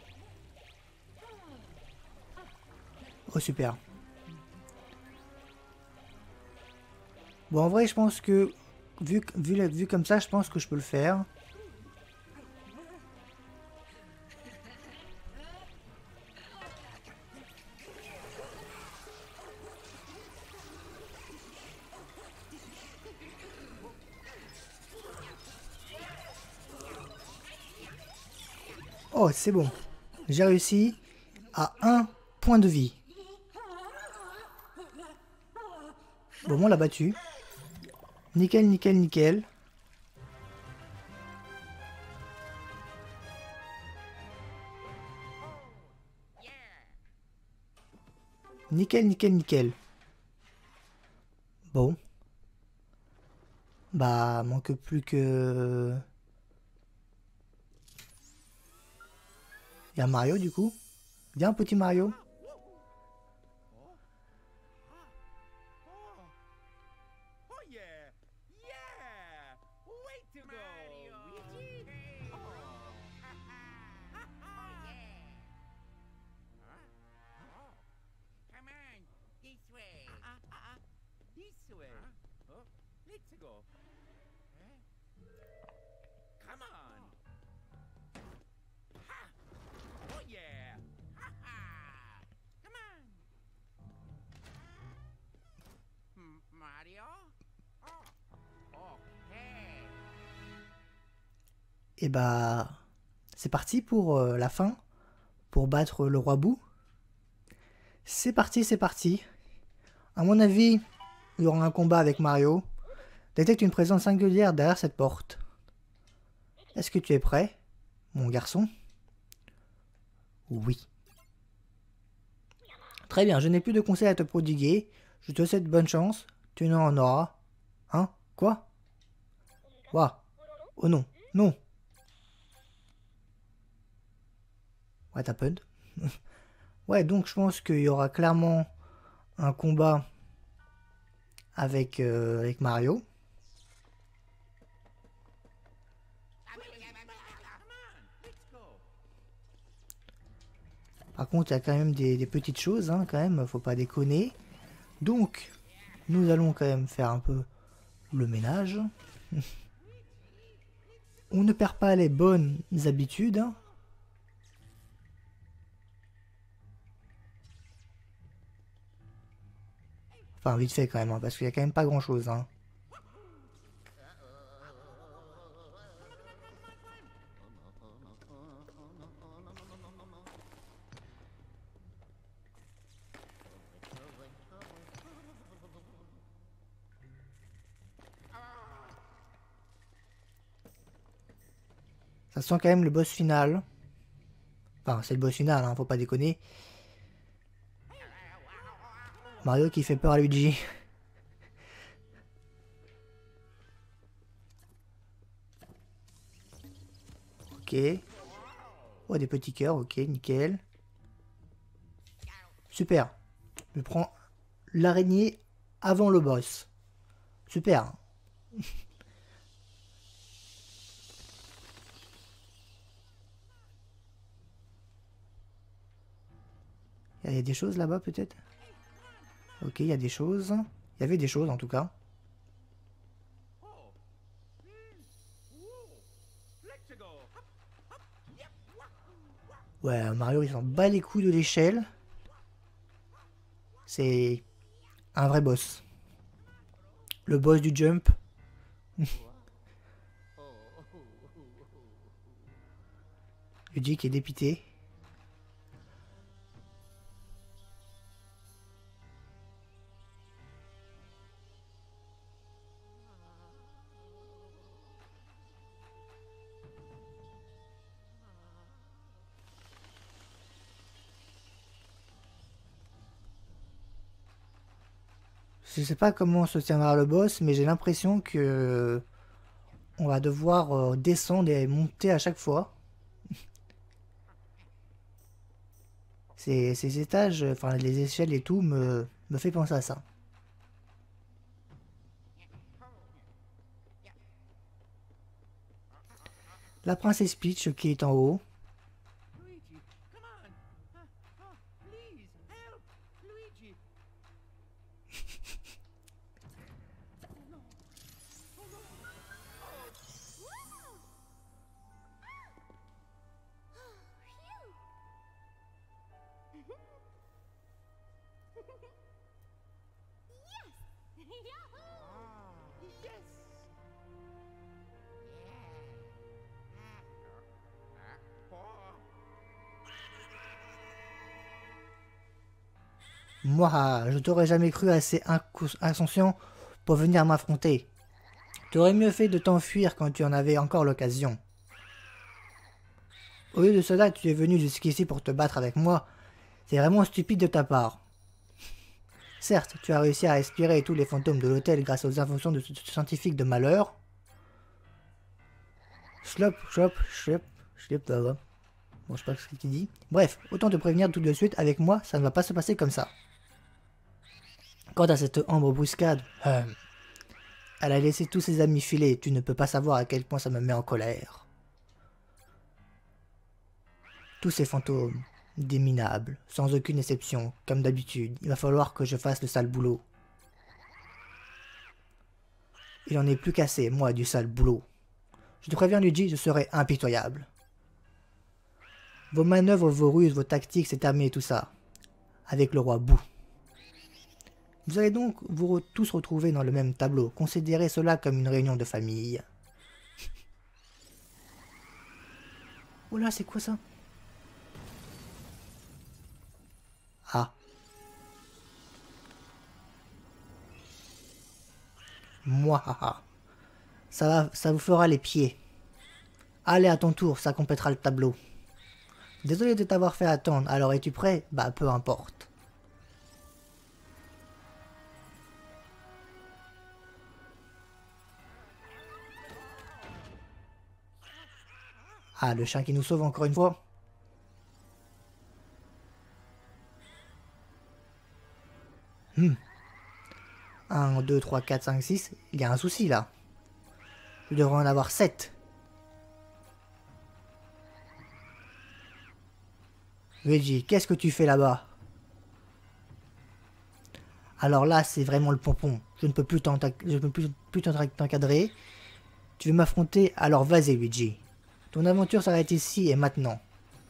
Oh, super. Bon, en vrai, je pense que, vu comme ça, je pense que je peux le faire. Oh, c'est bon. J'ai réussi à 1 point de vie. Bon, on l'a battu. Nickel, nickel, nickel. Nickel, nickel, nickel. Bon. Bah, manque plus que... Il y a Mario, du coup. Viens, petit Mario. Et bah... C'est parti pour la fin. Pour battre le roi Boo. C'est parti, c'est parti. À mon avis, il y aura un combat avec Mario. Détecte une présence singulière derrière cette porte. Est-ce que tu es prêt, mon garçon? Oui. Très bien, je n'ai plus de conseils à te prodiguer. Je te souhaite bonne chance. Tu n'en auras. Hein? Quoi? Ouah. Oh non. Non. What happened? Ouais, donc je pense qu'il y aura clairement un combat avec Mario. Par contre, il y a quand même des petites choses, hein, quand même, faut pas déconner. Donc, nous allons quand même faire un peu le ménage. On ne perd pas les bonnes habitudes. Hein. Enfin, vite fait quand même, hein, parce qu'il y a quand même pas grand chose. Hein. Ça sent quand même le boss final. Enfin, c'est le boss final, hein, faut pas déconner. Mario qui fait peur à Luigi. Ok. Oh, des petits cœurs, ok, nickel. Super. Je prends l'araignée avant le boss. Super. Il y a des choses là-bas peut-être? Ok, il y a des choses. Il y avait des choses en tout cas. Ouais, Mario il s'en bat les couilles de l'échelle. C'est un vrai boss. Le boss du jump. Luigi qui est dépité. Je sais pas comment se tiendra le boss, mais j'ai l'impression que on va devoir descendre et monter à chaque fois. Ces étages, enfin les échelles et tout, me fait penser à ça. La princesse Peach qui est en haut. Moi, je t'aurais jamais cru assez inconscient pour venir m'affronter. Tu aurais mieux fait de t'enfuir quand tu en avais encore l'occasion. Au lieu de cela, tu es venu jusqu'ici pour te battre avec moi. C'est vraiment stupide de ta part. Certes, tu as réussi à respirer tous les fantômes de l'hôtel grâce aux inventions de ce scientifique de malheur. Slop, slop, slop, slop, là. Bon, je sais pas ce qu'il dit. Bref, autant te prévenir tout de suite, avec moi, ça ne va pas se passer comme ça. Quant à cette ambre bruscade, elle a laissé tous ses amis filer, tu ne peux pas savoir à quel point ça me met en colère. Tous ces fantômes, des minables, sans aucune exception, comme d'habitude, il va falloir que je fasse le sale boulot. Il en est plus qu'assez, moi, du sale boulot. Je te préviens, Luigi, je serai impitoyable. Vos manœuvres, vos ruses, vos tactiques, c'est terminé tout ça. Avec le roi Bou. Vous allez donc vous tous retrouver dans le même tableau. Considérez cela comme une réunion de famille. Oh là, c'est quoi ça? Ah. Mouahaha. Ça vous fera les pieds. Allez, à ton tour, ça complétera le tableau. Désolé de t'avoir fait attendre, alors es-tu prêt? Bah, peu importe. Ah, le chien qui nous sauve encore une fois. 1, 2, 3, 4, 5, 6. Il y a un souci là. Je devrais en avoir 7. Veggie, qu'est-ce que tu fais là-bas? Alors là, c'est vraiment le pompon. Je ne peux plus t'encadrer. Tu veux m'affronter? Alors vas-y, Luigi. Ton aventure s'arrête ici et maintenant.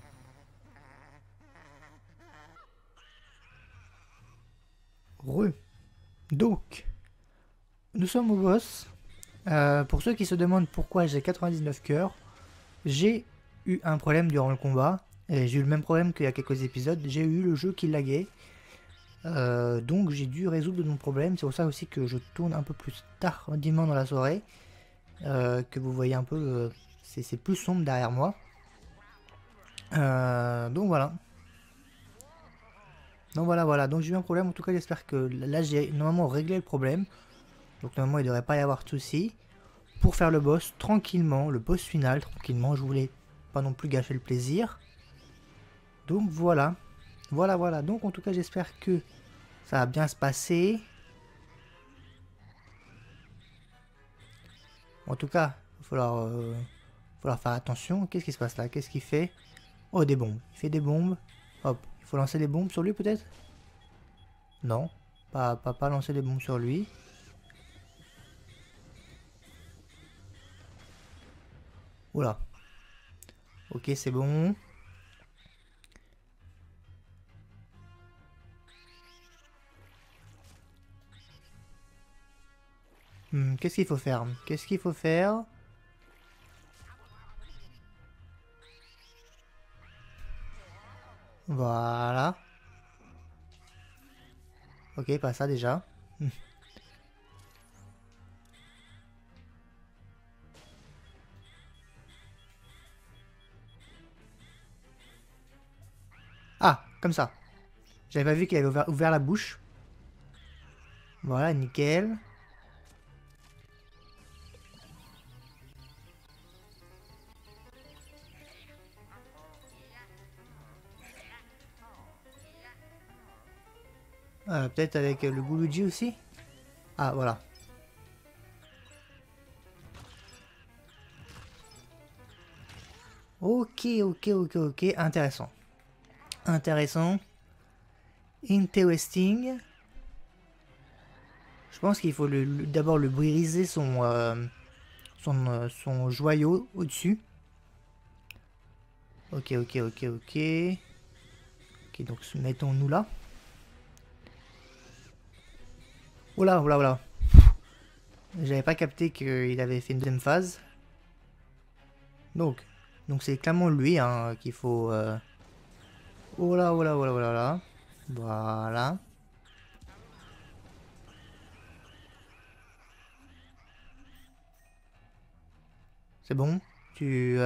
Donc, nous sommes au boss. Pour ceux qui se demandent pourquoi j'ai 99 cœurs, j'ai eu un problème durant le combat. Et j'ai eu le même problème qu'il y a quelques épisodes. J'ai eu le jeu qui laguait. Donc j'ai dû résoudre mon problème. C'est pour ça aussi que je tourne un peu plus tardivement dans la soirée. Que vous voyez un peu, c'est plus sombre derrière moi. Donc voilà. Donc voilà. Donc j'ai eu un problème. En tout cas, j'espère que là j'ai normalement réglé le problème. Donc normalement il ne devrait pas y avoir de soucis. Pour faire le boss tranquillement, le boss final tranquillement. Je voulais pas non plus gâcher le plaisir. Donc voilà. Voilà. Donc en tout cas j'espère que ça va bien se passer. En tout cas, il va falloir faire attention. Qu'est-ce qui se passe là? Qu'est-ce qu'il fait? Oh, des bombes. Il fait des bombes. Hop, il faut lancer des bombes sur lui peut-être? Non, pas lancer des bombes sur lui. Oula. Ok, c'est bon. Qu'est-ce qu'il faut faire? Qu'est-ce qu'il faut faire? Voilà. Ok, pas ça déjà. Ah, comme ça. J'avais pas vu qu'il avait ouvert la bouche. Voilà, nickel. Peut-être avec le Guluji aussi. Ah, voilà. Ok. Intéressant. Interesting. Je pense qu'il faut d'abord le briser son joyau au-dessus. Ok. Ok, donc mettons-nous là. Oh là. J'avais pas capté qu'il avait fait une deuxième phase. Donc c'est clairement lui hein, qu'il faut... Oh là. Voilà. C'est bon? Tu...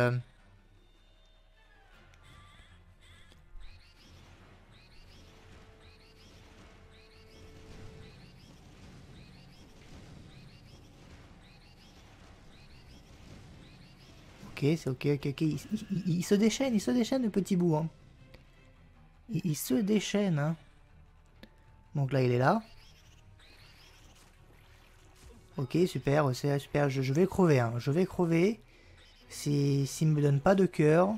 Ok, c'est ok, ok, ok. Il se déchaîne, le petit bout. Hein. Il se déchaîne. Hein. Donc là, il est là. Ok, super, c'est super. Je vais crever, hein. Je vais crever. S'il me donne pas de cœur.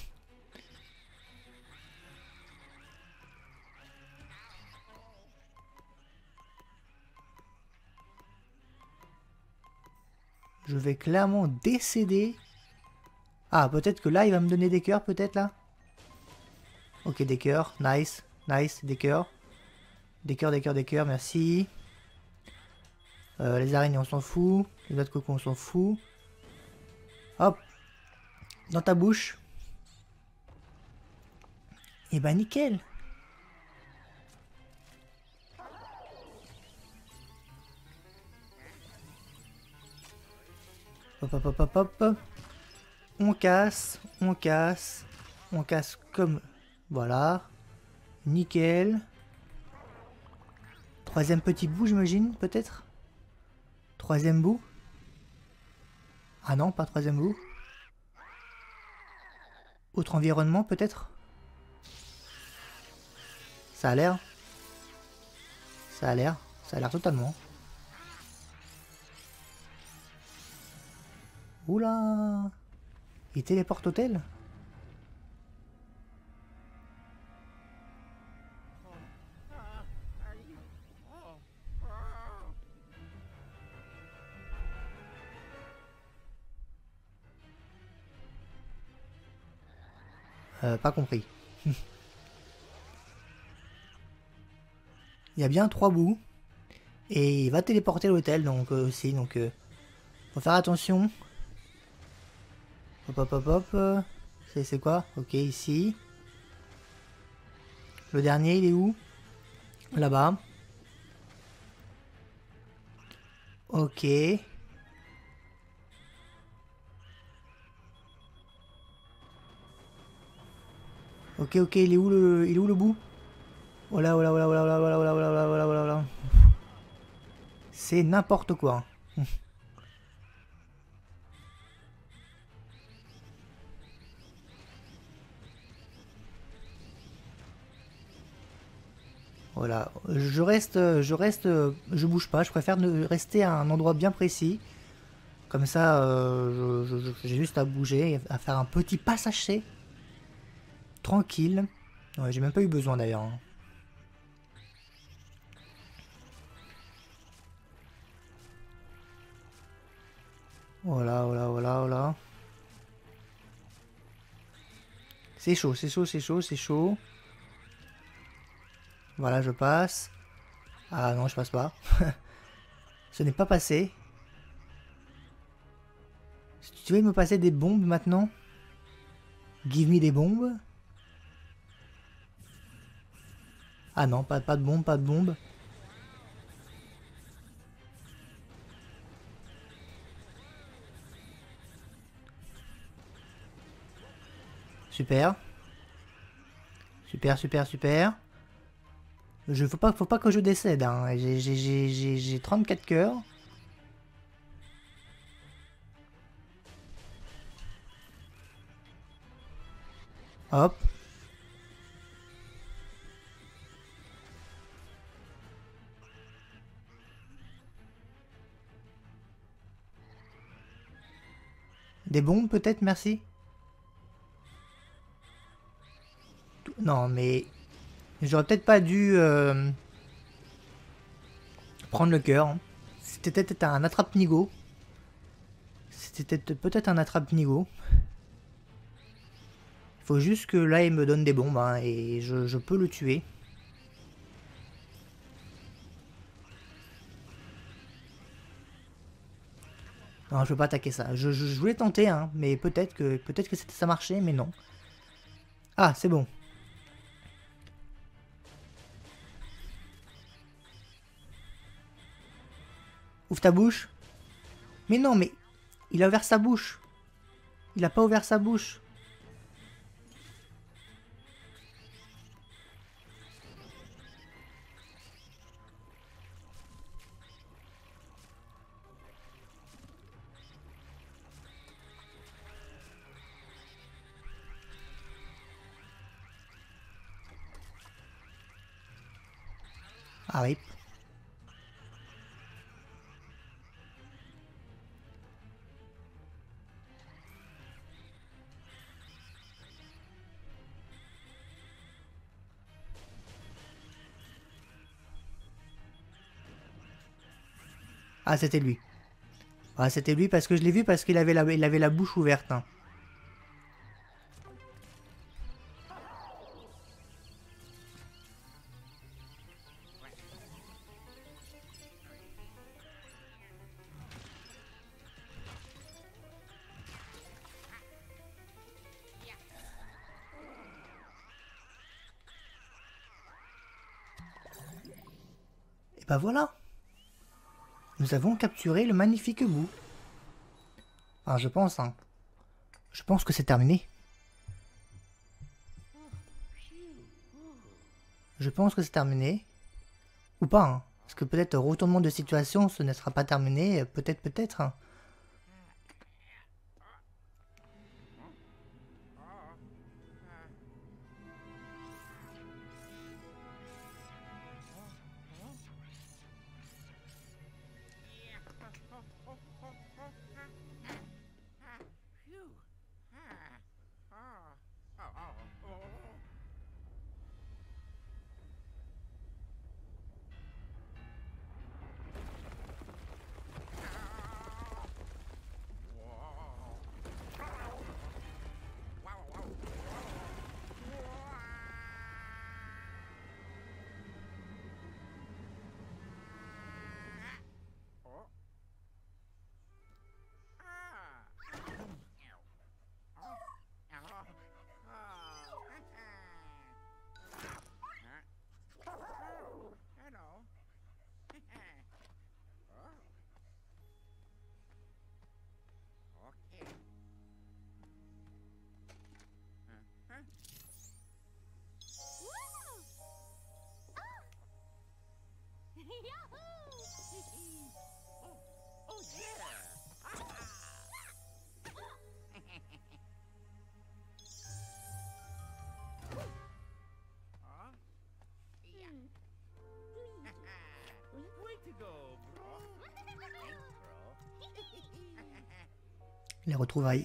Je vais clairement décéder. Ah, peut-être que là, il va me donner des cœurs, peut-être, là. Ok, des cœurs. Nice. Nice, des cœurs. Des cœurs, des cœurs, des cœurs, merci. Les araignées, on s'en fout. Les noix de coco, on s'en fout. Hop. Dans ta bouche. Et bah, nickel. Hop, hop, hop, hop, hop. On casse, on casse. On casse comme... Voilà. Nickel. Troisième petit bout, j'imagine, peut-être. Troisième bout. Ah non, pas troisième bout. Autre environnement, peut-être. Ça a l'air. Ça a l'air. Ça a l'air totalement. Oula. Il téléporte hôtel. Pas compris. Il y a bien 3 bouts. Et il va téléporter l'hôtel donc aussi. Donc faut faire attention. Hop hop hop hop. C'est quoi? Ok, ici. Le dernier, il est où? Là-bas. Ok. Ok, ok, il est où le bout? Voilà, voilà, voilà, voilà, voilà, voilà, voilà, voilà, voilà, voilà, voilà. C'est n'importe quoi. Voilà, je bouge pas, je préfère rester à un endroit bien précis. Comme ça, j'ai juste à bouger, à faire un petit passage C. Tranquille. Ouais, j'ai même pas eu besoin d'ailleurs. Hein. Voilà, voilà, voilà, voilà. C'est chaud, c'est chaud, c'est chaud, c'est chaud. Voilà, je passe. Ah non, je passe pas. Ce n'est pas passé. Si tu veux me passer des bombes maintenant? Give me des bombes. Ah non, pas de bombes, pas de bombes. Super. Super, super, super. Faut pas que je décède. Hein. J'ai 34 cœurs. Hop. Des bombes peut-être, merci. Non, mais... J'aurais peut-être pas dû prendre le cœur. Hein. C'était peut-être un attrape-nigo. C'était peut-être un attrape-nigo. Il faut juste que là, il me donne des bombes. Hein, et je peux le tuer. Non, je peux pas attaquer ça. Je voulais tenter, hein, mais peut-être que ça marchait, mais non. Ah, c'est bon. Ouvre ta bouche. Mais non, mais il a ouvert sa bouche. Il a pas ouvert sa bouche. Ah, rip. Ah, c'était lui. Ah, c'était lui parce que je l'ai vu parce qu'il avait la bouche ouverte. Hein. Et bah voilà. Nous avons capturé le magnifique bout. Enfin, je pense, hein. Je pense que c'est terminé. Je pense que c'est terminé. Ou pas, hein. Parce que peut-être retournement de situation, ce ne sera pas terminé. Peut-être. Hein. Les retrouvailles.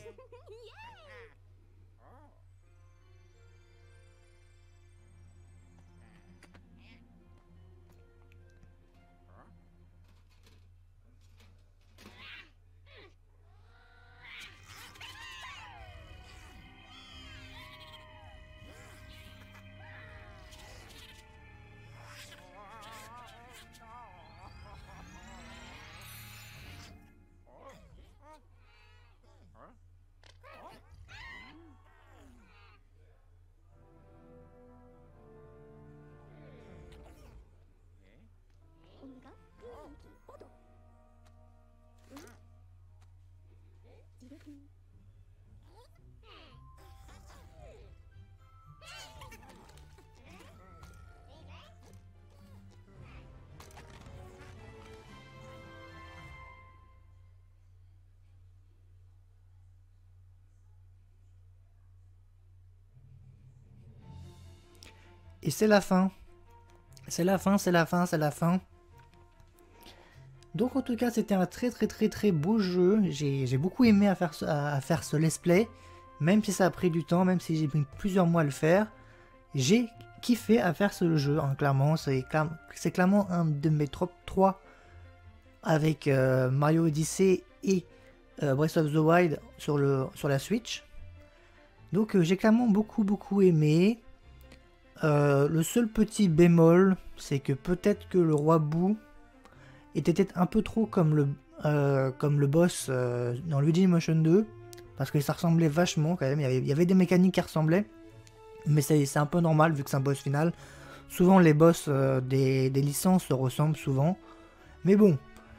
Et c'est la fin. C'est la fin. Donc en tout cas, c'était un très beau jeu. J'ai beaucoup aimé à faire ce let's play. Même si ça a pris du temps, même si j'ai mis plusieurs mois à le faire. J'ai kiffé à faire ce jeu, hein, clairement. C'est clairement un de mes top 3 avec Mario Odyssey et Breath of the Wild sur la Switch. Donc j'ai clairement beaucoup aimé. Le seul petit bémol, c'est que peut-être que le roi Boo était peut-être un peu trop comme le boss dans Luigi Motion 2, parce que ça ressemblait vachement quand même, il y avait des mécaniques qui ressemblaient, mais c'est un peu normal vu que c'est un boss final. Souvent les boss des licences se ressemblent souvent, mais bon,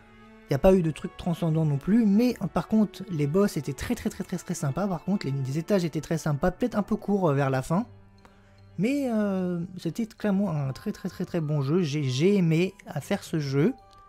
Il n'y a pas eu de trucs transcendants non plus, mais par contre, les boss étaient très sympas. Par contre, les étages étaient très sympas, peut-être un peu courts vers la fin. Mais c'était clairement un très bon jeu. J'ai aimé à faire ce jeu.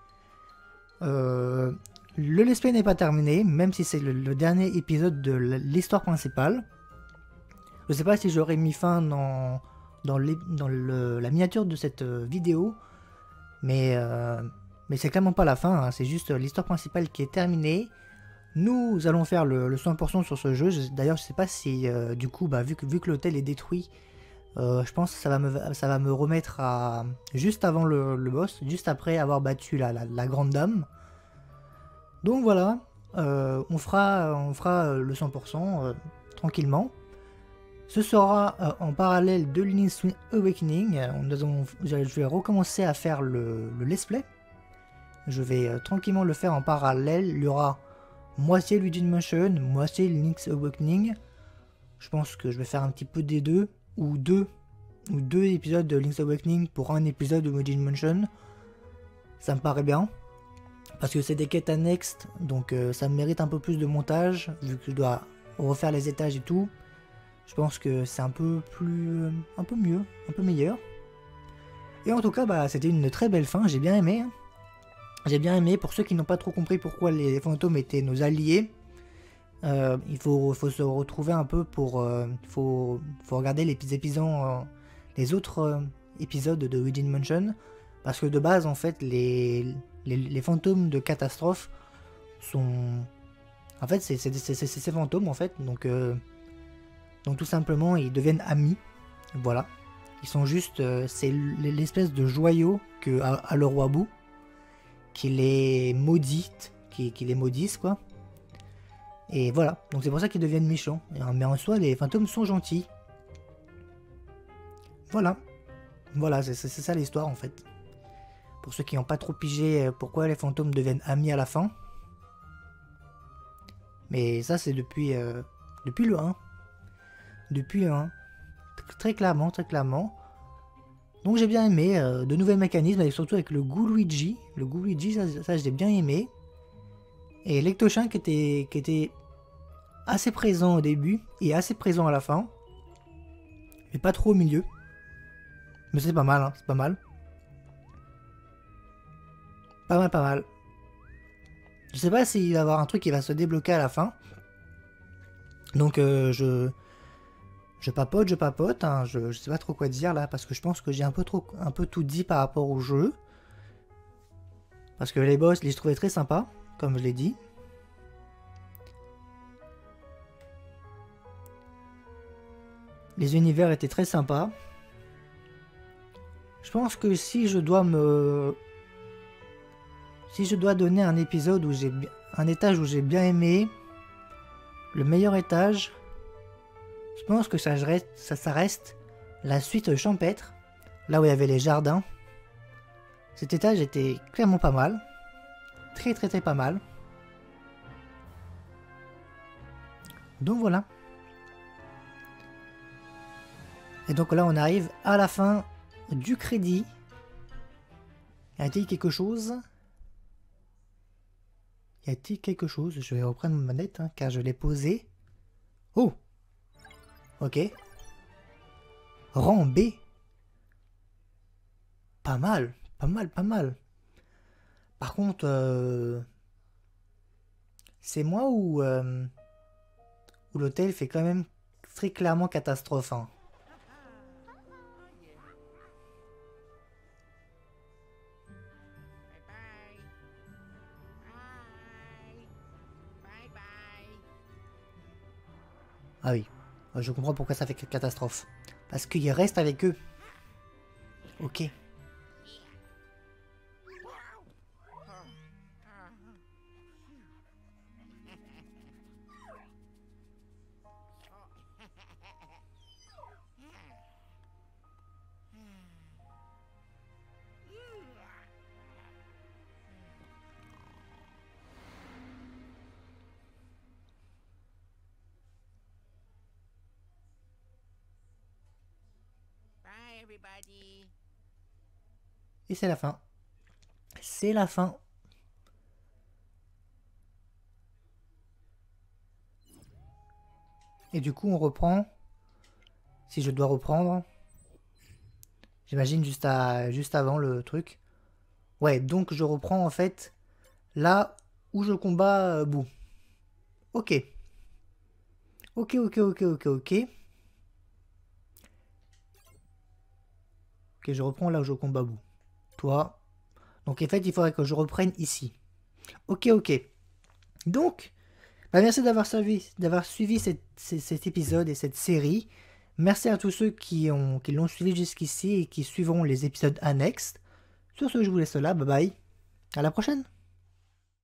Le let's play n'est pas terminé, même si c'est le dernier épisode de l'histoire principale. Je sais pas si j'aurais mis fin dans la miniature de cette vidéo, mais c'est clairement pas la fin, hein. C'est juste l'histoire principale qui est terminée. Nous allons faire le 100% sur ce jeu. D'ailleurs, je sais pas si, du coup, vu que l'hôtel est détruit, je pense que ça va me remettre à juste avant le boss, juste après avoir battu la grande dame. Donc voilà, on fera le 100% tranquillement. Ce sera en parallèle de Link's Awakening. Je vais recommencer à faire le let's play. Je vais tranquillement le faire en parallèle. Il y aura moitié Luigi's Mansion, moitié Link's Awakening. Je pense que je vais faire un petit peu des deux, ou deux épisodes de Link's Awakening pour un épisode de Luigi's Mansion. Ça me paraît bien. Parce que c'est des quêtes annexes, donc ça mérite un peu plus de montage, vu que je dois refaire les étages et tout. Je pense que c'est un peu mieux, un peu meilleur. Et en tout cas, c'était une très belle fin, j'ai bien aimé. J'ai bien aimé, pour ceux qui n'ont pas trop compris pourquoi les fantômes étaient nos alliés. Il faut se retrouver un peu faut regarder les autres épisodes de Luigi's Mansion. Parce que de base, en fait, les fantômes de catastrophe sont... En fait, c'est ces fantômes, en fait. Donc tout simplement, ils deviennent amis. Voilà. Ils sont juste... c'est l'espèce de joyau que a le roi Boo, qui les maudite, qui les maudissent, quoi. Et voilà. Donc c'est pour ça qu'ils deviennent méchants. Mais en soi, les fantômes sont gentils. Voilà. Voilà, c'est ça l'histoire, en fait. Pour ceux qui n'ont pas trop pigé pourquoi les fantômes deviennent amis à la fin. Mais ça, c'est depuis le 1. Depuis le 1. Très clairement. Donc j'ai bien aimé de nouveaux mécanismes, et surtout avec le Goo Luigi. Le Goo Luigi, ça j'ai bien aimé. Et l'Ectochin qui était assez présent au début et assez présent à la fin. Mais pas trop au milieu. Mais c'est pas mal, hein, c'est pas mal. Pas mal. Je sais pas s'il va y avoir un truc qui va se débloquer à la fin. Donc je papote, hein, je sais pas trop quoi dire là, parce que je pense que j'ai un peu tout dit par rapport au jeu. Parce que les boss, je les trouvais très sympas, comme je l'ai dit. Les univers étaient très sympas. Je pense que si je dois donner un épisode où un étage où j'ai bien aimé, le meilleur étage, je pense que ça reste la suite champêtre, là où il y avait les jardins. Cet étage était clairement pas mal. Très pas mal. Donc voilà. Et donc là on arrive à la fin du crédit. Y a-t-il quelque chose? Y a-t-il quelque chose? Je vais reprendre ma manette, hein, car je l'ai posée. Oh! Ok. Rang B. Pas mal. Par contre, c'est moi où l'hôtel fait quand même très clairement catastrophe, hein. Ah oui, je comprends pourquoi ça fait catastrophe. Parce qu'il reste avec eux. Ok. Et c'est la fin. C'est la fin. Et du coup, on reprend. Si je dois reprendre. J'imagine juste avant le truc. Ouais, donc je reprends en fait là où je combats Boo. Ok. Ok, ok, ok, ok, ok. Ok, je reprends là où je combats Boo. Toi. Donc en fait, il faudrait que je reprenne ici. Ok, ok. Donc, bah, merci d'avoir suivi cet épisode et cette série. Merci à tous ceux qui l'ont suivi jusqu'ici et qui suivront les épisodes annexes. Sur ce, je vous laisse là. Bye bye. À la prochaine.